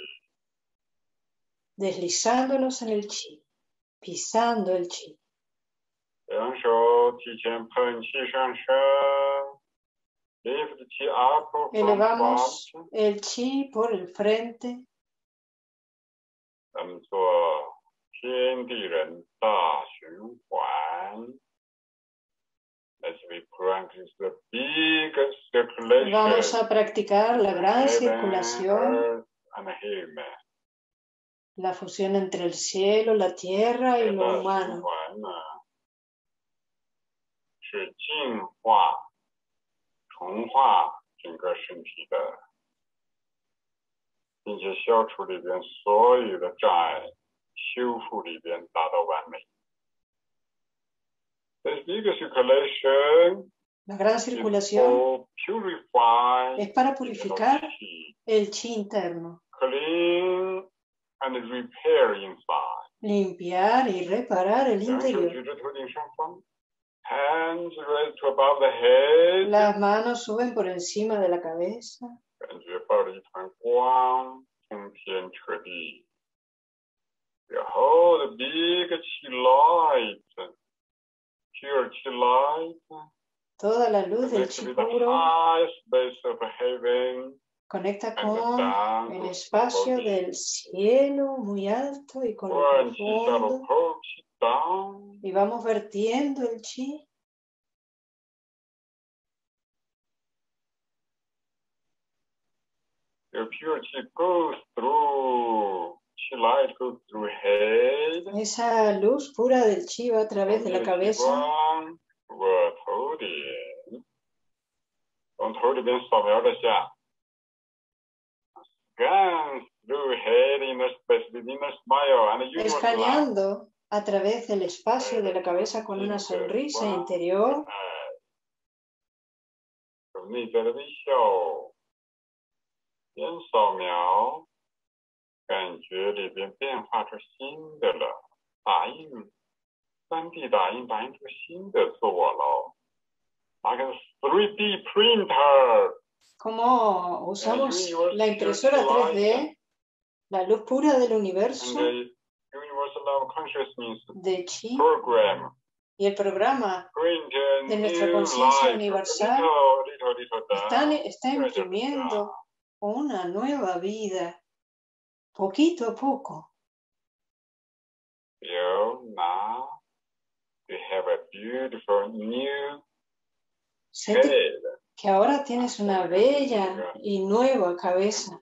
deslizándonos en el chi, pisando el chi. 两手提前喷气上升 ，lift chi up from Elevamos el chi por el frente. 咱们做天地人大循环 ，as we practice the big circulation. Vamos a practicar la gran circulación, la fusión entre el cielo, la tierra y lo humano. 是净化、重化整个身体的，并且消除里边所有的障碍，修复里边达到完美。This big circulation La gran circulación purify es para purificar el chi interno, clean and repair inside. Limpiar y reparar el interior. Hands raised to above the head. Las manos suben por encima de la cabeza. 感觉抱着一团光，通天彻地。Behold the big chi light, pure chi light. Toda la luz del chi puro base of heaven. Conecta con el espacio del cielo muy alto y con el profundo. Y vamos vertiendo el chi. The pure chi goes through, chi light goes through head. Esa luz pura del chi va a través de la cabeza. 我头顶，从头里边扫描着下。Scan through head, inner space, inner smile, and you Escaneando a través del espacio de la cabeza con una sonrisa interior. 内在的微笑， 边扫描，感觉里边变化出新的了，打印，三 D 打印打印出新的自我了，那个 three D printer。 Cómo usamos la impresora tres D, la luz pura del universo de Chi y el programa de nuestra conciencia universal están, está imprimiendo una nueva vida, poquito a poco. Sé que ahora tienes una bella y nueva cabeza.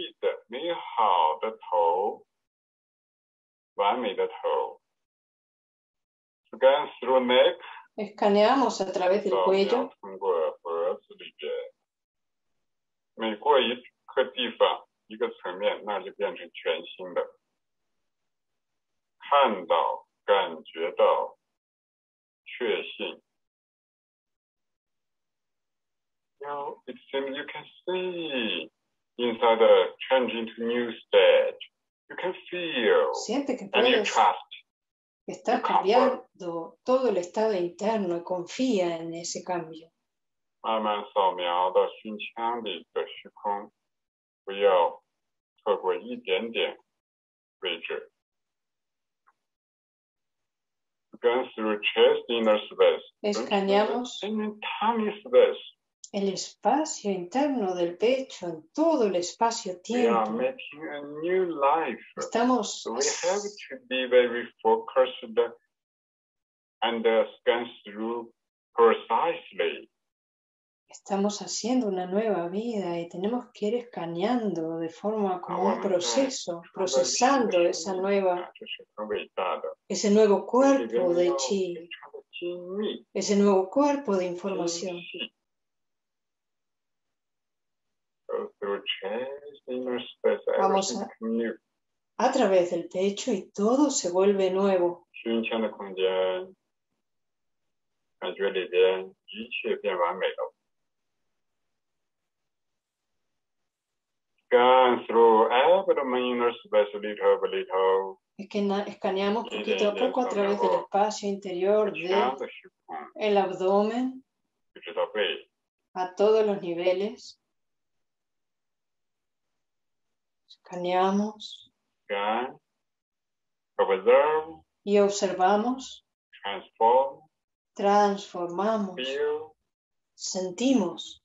Escaneamos a través del cuello. Now it seems you can see inside the change into new state. You can feel. Siente que and you puedes trust. estar cambiando todo el estado interno y confía en ese cambio. 慢慢扫描到胸腔里的虚空，不要错过一点点位置。Going through chest inner space. Escaneamos in tiny space. el espacio interno del pecho, en todo el espacio-tiempo. We are making a new life. Estamos So we have to be very focused and uh, scan through precisely. Estamos haciendo una nueva vida y tenemos que ir escaneando de forma como un proceso, procesando esa nueva, ese nuevo cuerpo de chi, ese nuevo cuerpo de información. Vamos a, a través del pecho y todo se vuelve nuevo. Scan through abdomen inner space little by little. Escaneamos poquito a poco a través del espacio interior del abdomen a todos los niveles. Escaneamos Scan, observe, y observamos, transform, transformamos, feel, sentimos.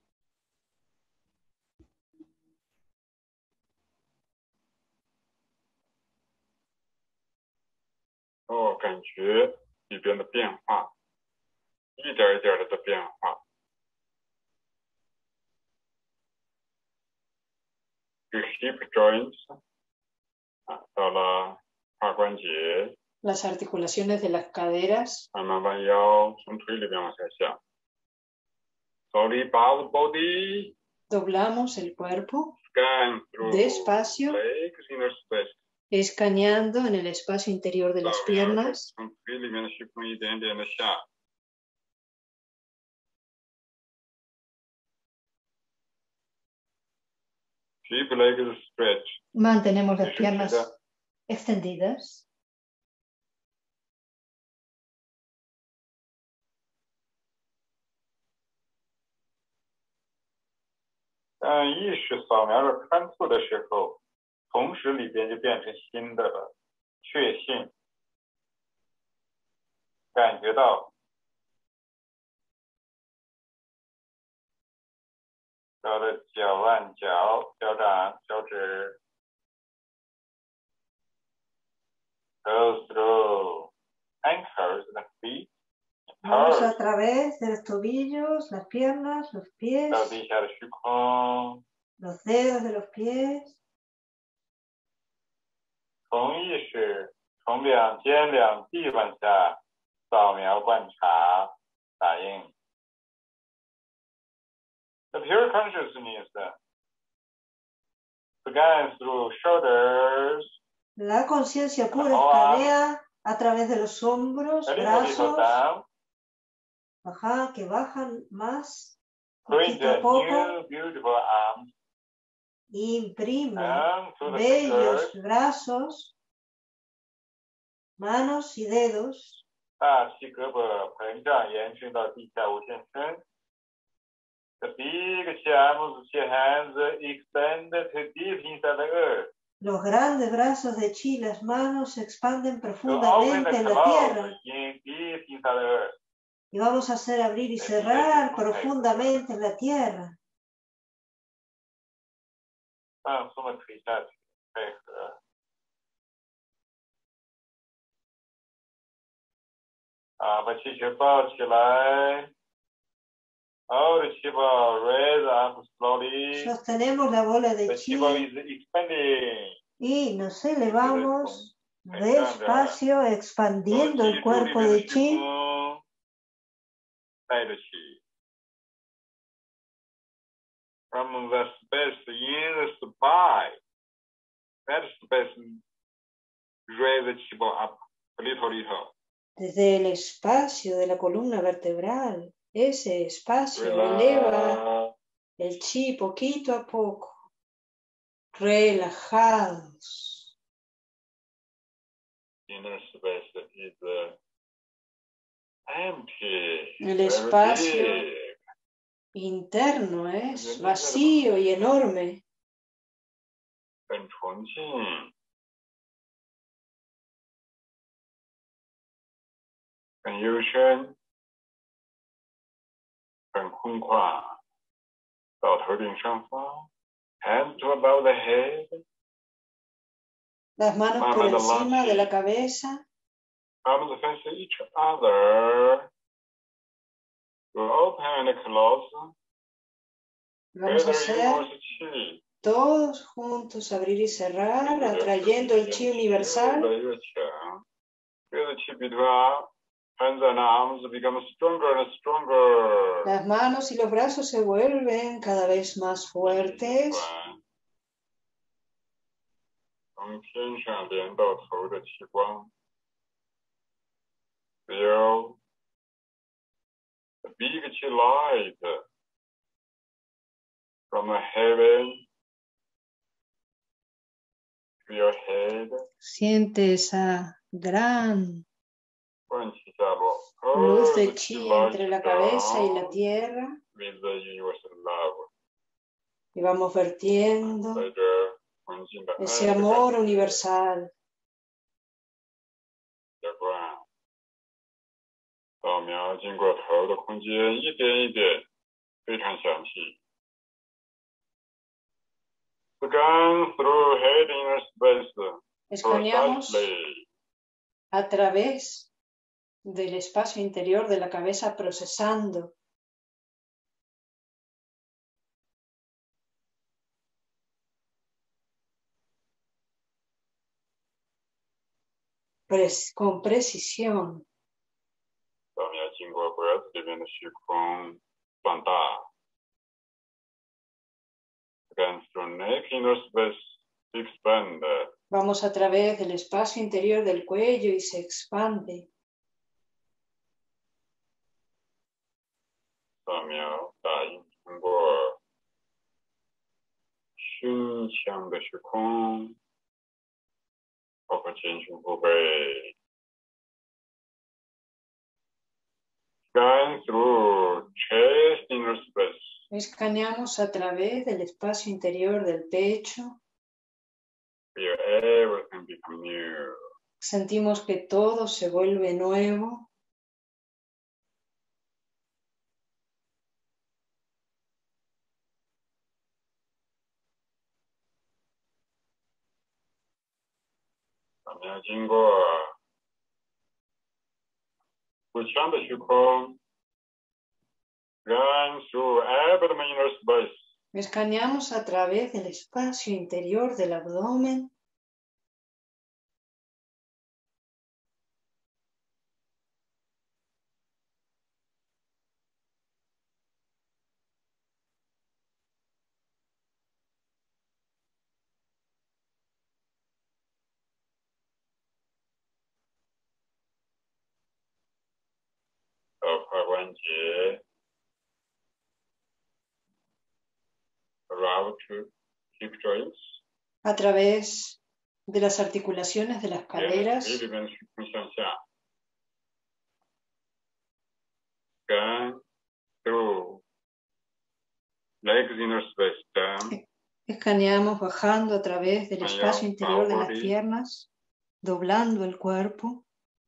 Oh, 感觉里边的变化，一点一点的的变化。The hip joints 啊，到了胯关节， las articulaciones de las caderas, 慢慢弯腰，从腿里边往下下。Slowly bow the body. doblamos el cuerpo, Scan through despacio, legs inner space. escaneando en el espacio interior de las piernas. 从腿里面的虚空一点点的下。Keep legs stretched. Mantenemos las piernas extendidas. Tras 意识扫描着穿刺的时候，同时里边就变成新的了，确信，感觉到，到了脚腕、脚、脚掌、脚趾 ，go through ankles and feet. Vamos a través de los tobillos, las piernas, los pies, 到地下的虚空， los dedos de los pies. 从意识从两肩两臂往下扫描观察打印。The pure consciousness scan through shoulders. La conciencia pura escanea a través de los hombros, brazos, ajá, que bajan más, poquito a poco. New, beautiful arms. imprime bellos brazos, manos y dedos. 大膝胳膊膨胀延伸到地下无限深。The big arms, hands extend to deep inside the earth. Los grandes brazos de chi, las manos se expanden profundamente en la tierra. Y vamos a hacer abrir y cerrar profundamente en la tierra. Sostenemos la bola de chi y nos elevamos despacio, expandiendo el cuerpo de chi. From the space in the spine, that space raise the chi up a little little. Desde el espacio de la columna vertebral, ese espacio eleva el chi poquito a poco, relajados. Inner space is empty. El espacio interno es vacío y enorme. Las manos por encima de la cabeza. Arms face each other. Open and close. Vamos a hacer todos juntos abrir y cerrar, atrayendo el chi universal. Las manos y los brazos se vuelven cada vez más fuertes. The big chi light from heaven to your head. Siente esa gran luz de chi entre la cabeza y la tierra. Y vamos vertiendo ese amor universal. 扫描经过头的空间，一点一点，非常详细。Scan through head inner space. Escaneamos a través del espacio interior de la cabeza, procesando. Pres- con precisión. 扫描经过脖子这边的虚空放大。Scan through neck inner space, expand. Vamos a través del espacio interior del cuello y se expande. 扫描打印通过胸腔的虚空，包括前胸后背。Scan through chest inner space. Escaneamos a través del espacio interior del pecho. Feel everything become new. Sentimos que todo se vuelve nuevo. Escaneamos a través del espacio interior del abdomen. hip joints, a través de las articulaciones de las 沿着 caderas, 腿里面的虚空向下，跟 through legs inner space down, escaneamos bajando a través del Ahí espacio va, interior de las body. piernas, doblando el cuerpo.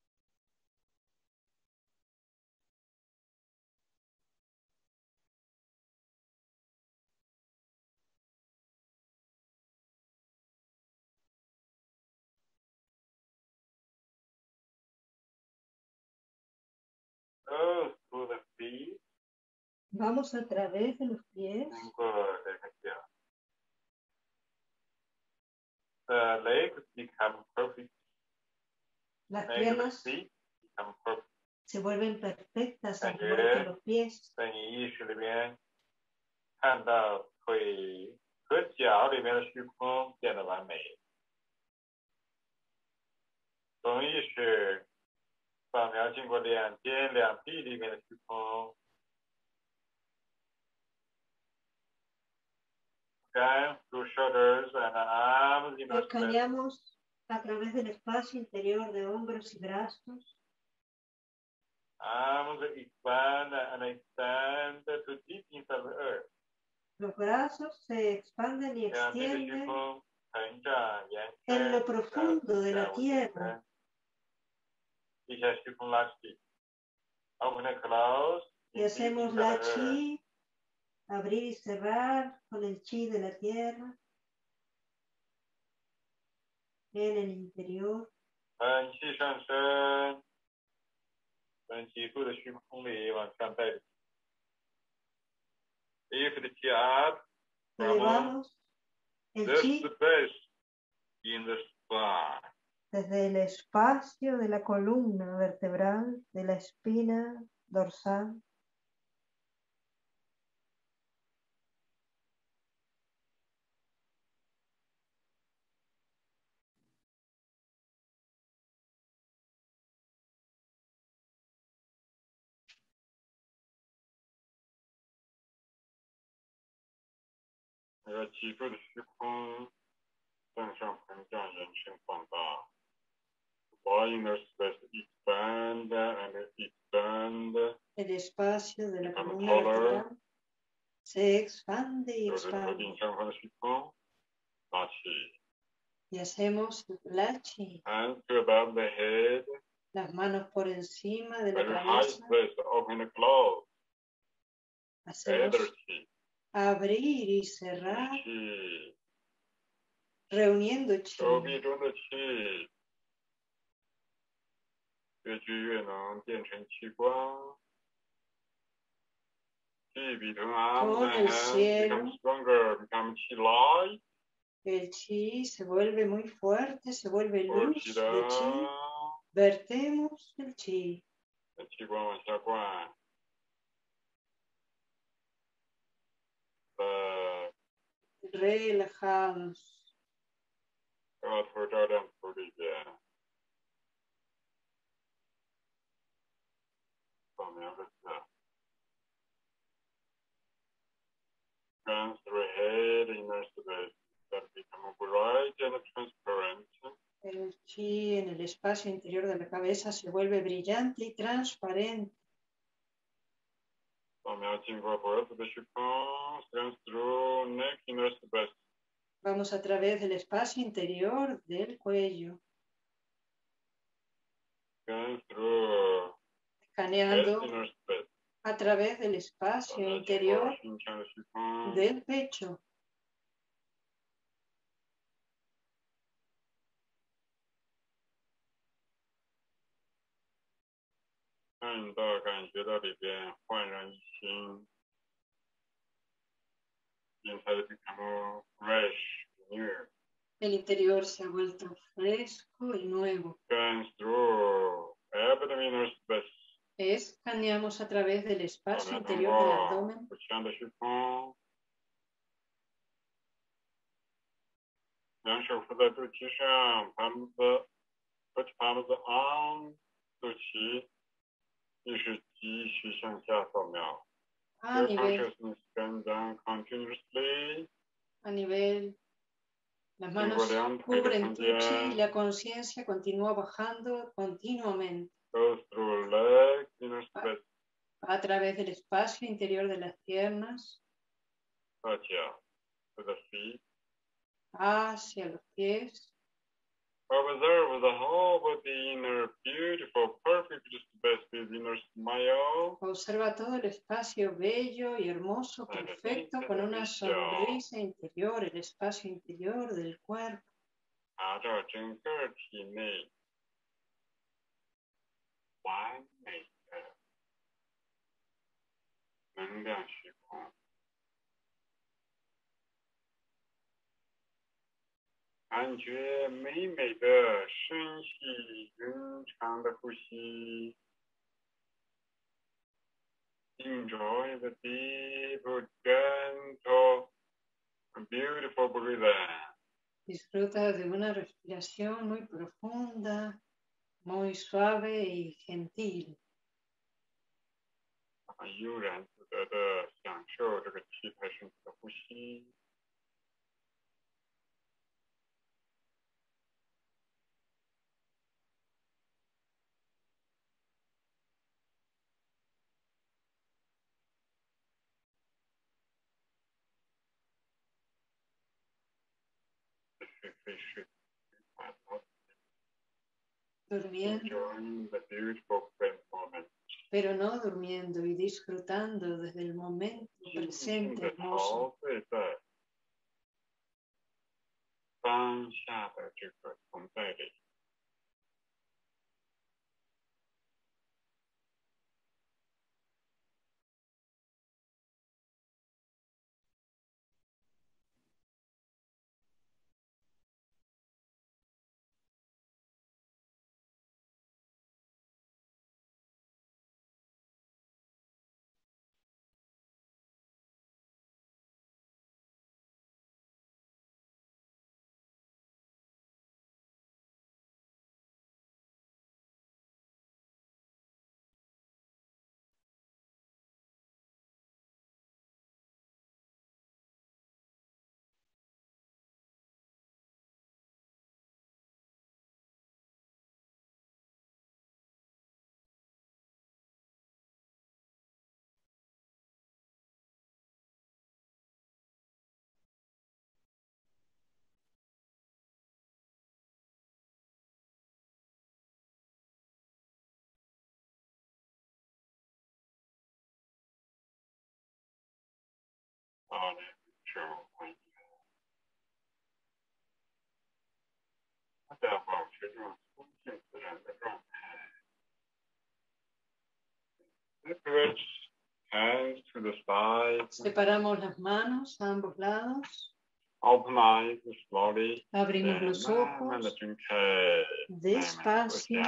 goes through the feet, Vamos a través de los pies. 经过这个脚。The legs become perfect, Las make the piernas feet become perfect. se vuelven perfectas al 感觉 igual que los pies. 在你意识里面看到腿和脚里面的虚空变得完美。从意识扫描经过两肩两臂里面的虚空，scan through shoulders and arms in the space. Escaneamos a través del espacio interior de hombros y brazos. Arms expand and extend to deep inside the earth. Los brazos se expanden y 两臂的虚 extienden 空膨胀延 en lo 伸， profundo de la tierra. 地下虚空拉起 ，open and close. Y hacemos la chi, abrir y cerrar con el chi de la tierra en el interior. 本气上升，从脊部的虚空里往上带。Lift the chi up from Elevamos el the chi space in the spine. desde el espacio de la columna vertebral, de la espina dorsal. The inner space expand and expand. El espacio de la Become columna taller. vertebral se expande y 有着头 expande. 顶上方的虚空拉起 Y hacemos la chi, hands to above the head, las manos por encima de la very high cabeza. space open and close. Hacemos Other chi, abrir y cerrar, chi, reuniendo chi. 手臂中的气越聚越能变成气光。气 between arms Con and el hands cielo. become stronger, become chi light. El chi se vuelve muy fuerte, se vuelve 或 luz 气 de 的 chi. Vertemos el chi. 气光往下灌。呃， Relajados. 把头照亮头里边。扫描个字。Scan through head inner space that become bright and transparent. El chi en el espacio interior de la cabeza se vuelve brillante y transparente. 扫描经过脖子的虚空 ，scan through neck inner space. Vamos a través del espacio interior del cuello, Scan through head escaneando inner space. a través del 扫 espacio 描经过 interior 胸腔的虚空。 del pecho. 看到感觉到里边焕然一新。Inside become fresh, new. El interior se ha vuelto fresco y nuevo. Scan through abdominal space. Escaneamos a través del 扫 espacio 描通 interior del 过 abdomen. 腹腔的虚空。两手扶在肚脐上 ，palms put palms on 肚脐，意识继续向下扫描。 A Your nivel, consciousness scan down continuously a nivel, las manos cubren tu chi y la conciencia continúa bajando continuamente a, a través del espacio interior de las piernas hacia los pies. Observe the whole of the inner beautiful, perfect space with inner smile. Observa todo el espacio bello y hermoso, perfecto, con una sonrisa interior, el espacio interior del cuerpo. Enjoy the deep, gentle, beautiful breathing. Disfruta de una respiración muy profunda, muy suave y gentil. 悠然自得的享受这个气态身体的呼吸。睡睡睡，快乐。 Durmiendo, pero no durmiendo y disfrutando desde el momento presente hermoso. Separamos las manos a ambos lados. Abrimos los ojos despacio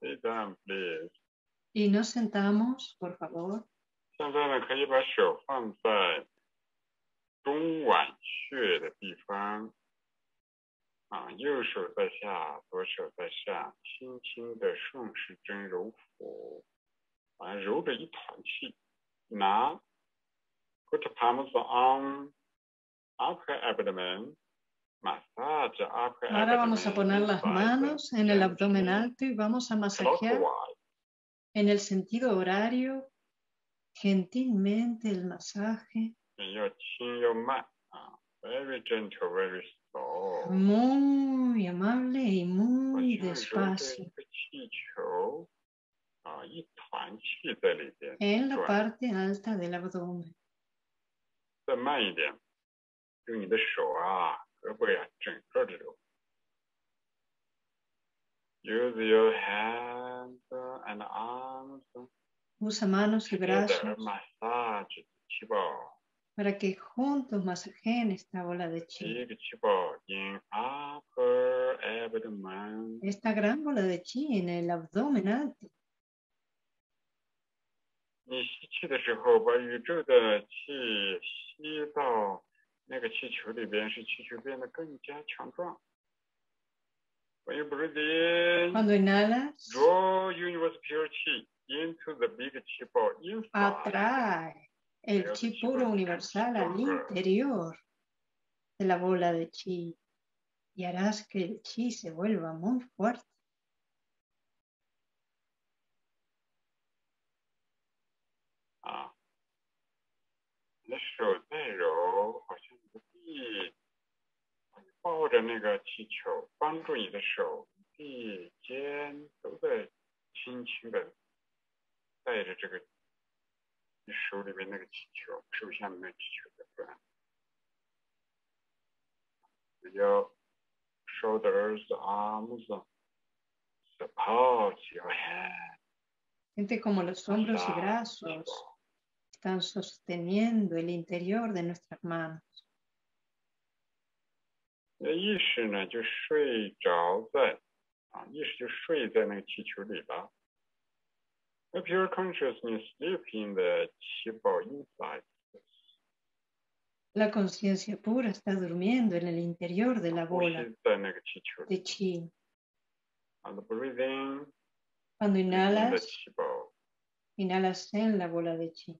y nos sentamos, por favor. 现在呢，可以把手放在中脘穴的地方，啊，右手在下，左手在上，轻轻的顺时针揉腹，啊，揉着一团气。拿 put palms on upper abdomen, massage upper abdomen. Ahora vamos a poner las manos en el abdomen alto y vamos a masajear en el sentido horario. Gentilmente el masaje. Muy amable y muy despacio. En la parte alta del abdomen. Use your hands and arms. Usa manos y brazos para que juntos masajeen esta bola de chi. Esta gran bola de chi en el abdomen alto. Cuando inhalas, atrae el chi puro universal al interior. de la bola de chi y harás que el chi se vuelva muy fuerte. Ah, 你的手再揉，好像你的臂抱着那个气球，帮助你的手臂肩都在轻轻的带着这个你手里面那个气球，手下面那个气球在转。Your shoulders, arms, support your head. Siente como los hombros y brazos están sosteniendo el interior de nuestras manos. 你的意识呢，就睡着在啊，意识就睡在那个气球里了。The pure consciousness sleep in the chi ball inside. La conciencia pura está durmiendo en el interior de la 呼 bola 吸在那个气球里。 de chi. And breathing Cuando in the inhalas, chi ball. inhalas en la bola de chi.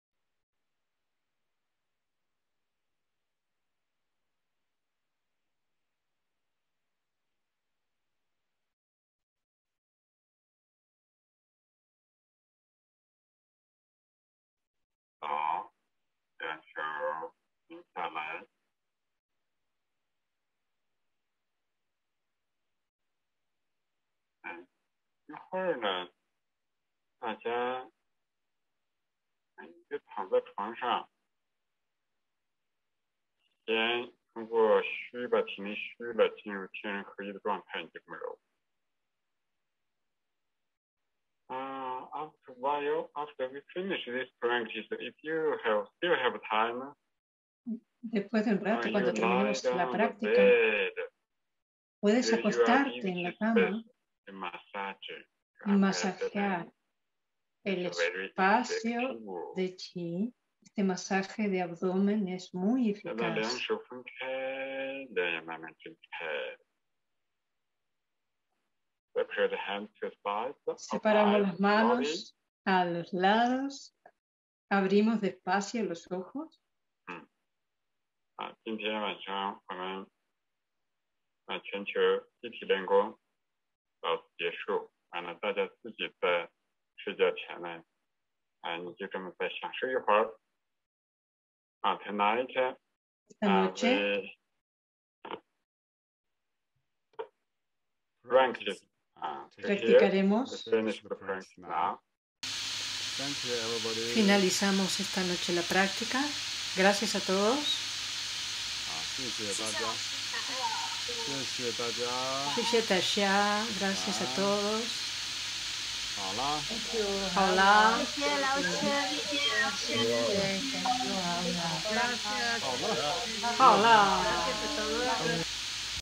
Oh, 好，两手停下来。嗯，一会儿呢，大家你就躺在床上，先通过虚把体内虚了，进入天人合一的状态，你就这么揉。Uh, after a while, after we finish this practice, if you have still have time, Después de un rato, uh, cuando you lie terminemos la down the práctica, bed, puedes where you are acostarte giving en la this cama best massage. y masajear el It's very espacio effective. de chi. Este masaje de abdomen es muy 现在两 eficaz. 手分开，两眼慢慢睁开。Separate the hands to the sides. Separamos Open las slowly. manos a los lados, abrimos despacio los ojos. 啊，今天晚上我们啊全球集体练功到此结束。完了，大家自己在睡觉前呢，啊，你就这么再享受一会儿。啊 ，tonight, Esta noche practice. 啊 practicaremos. Finish the practice now. Finalizamos esta noche la práctica. Gracias a todos. 谢谢大家，谢谢大家， 谢谢大家. Gracias a todos. 好啦， 好啦， 谢谢老师，谢谢老师， 好了。 好啦。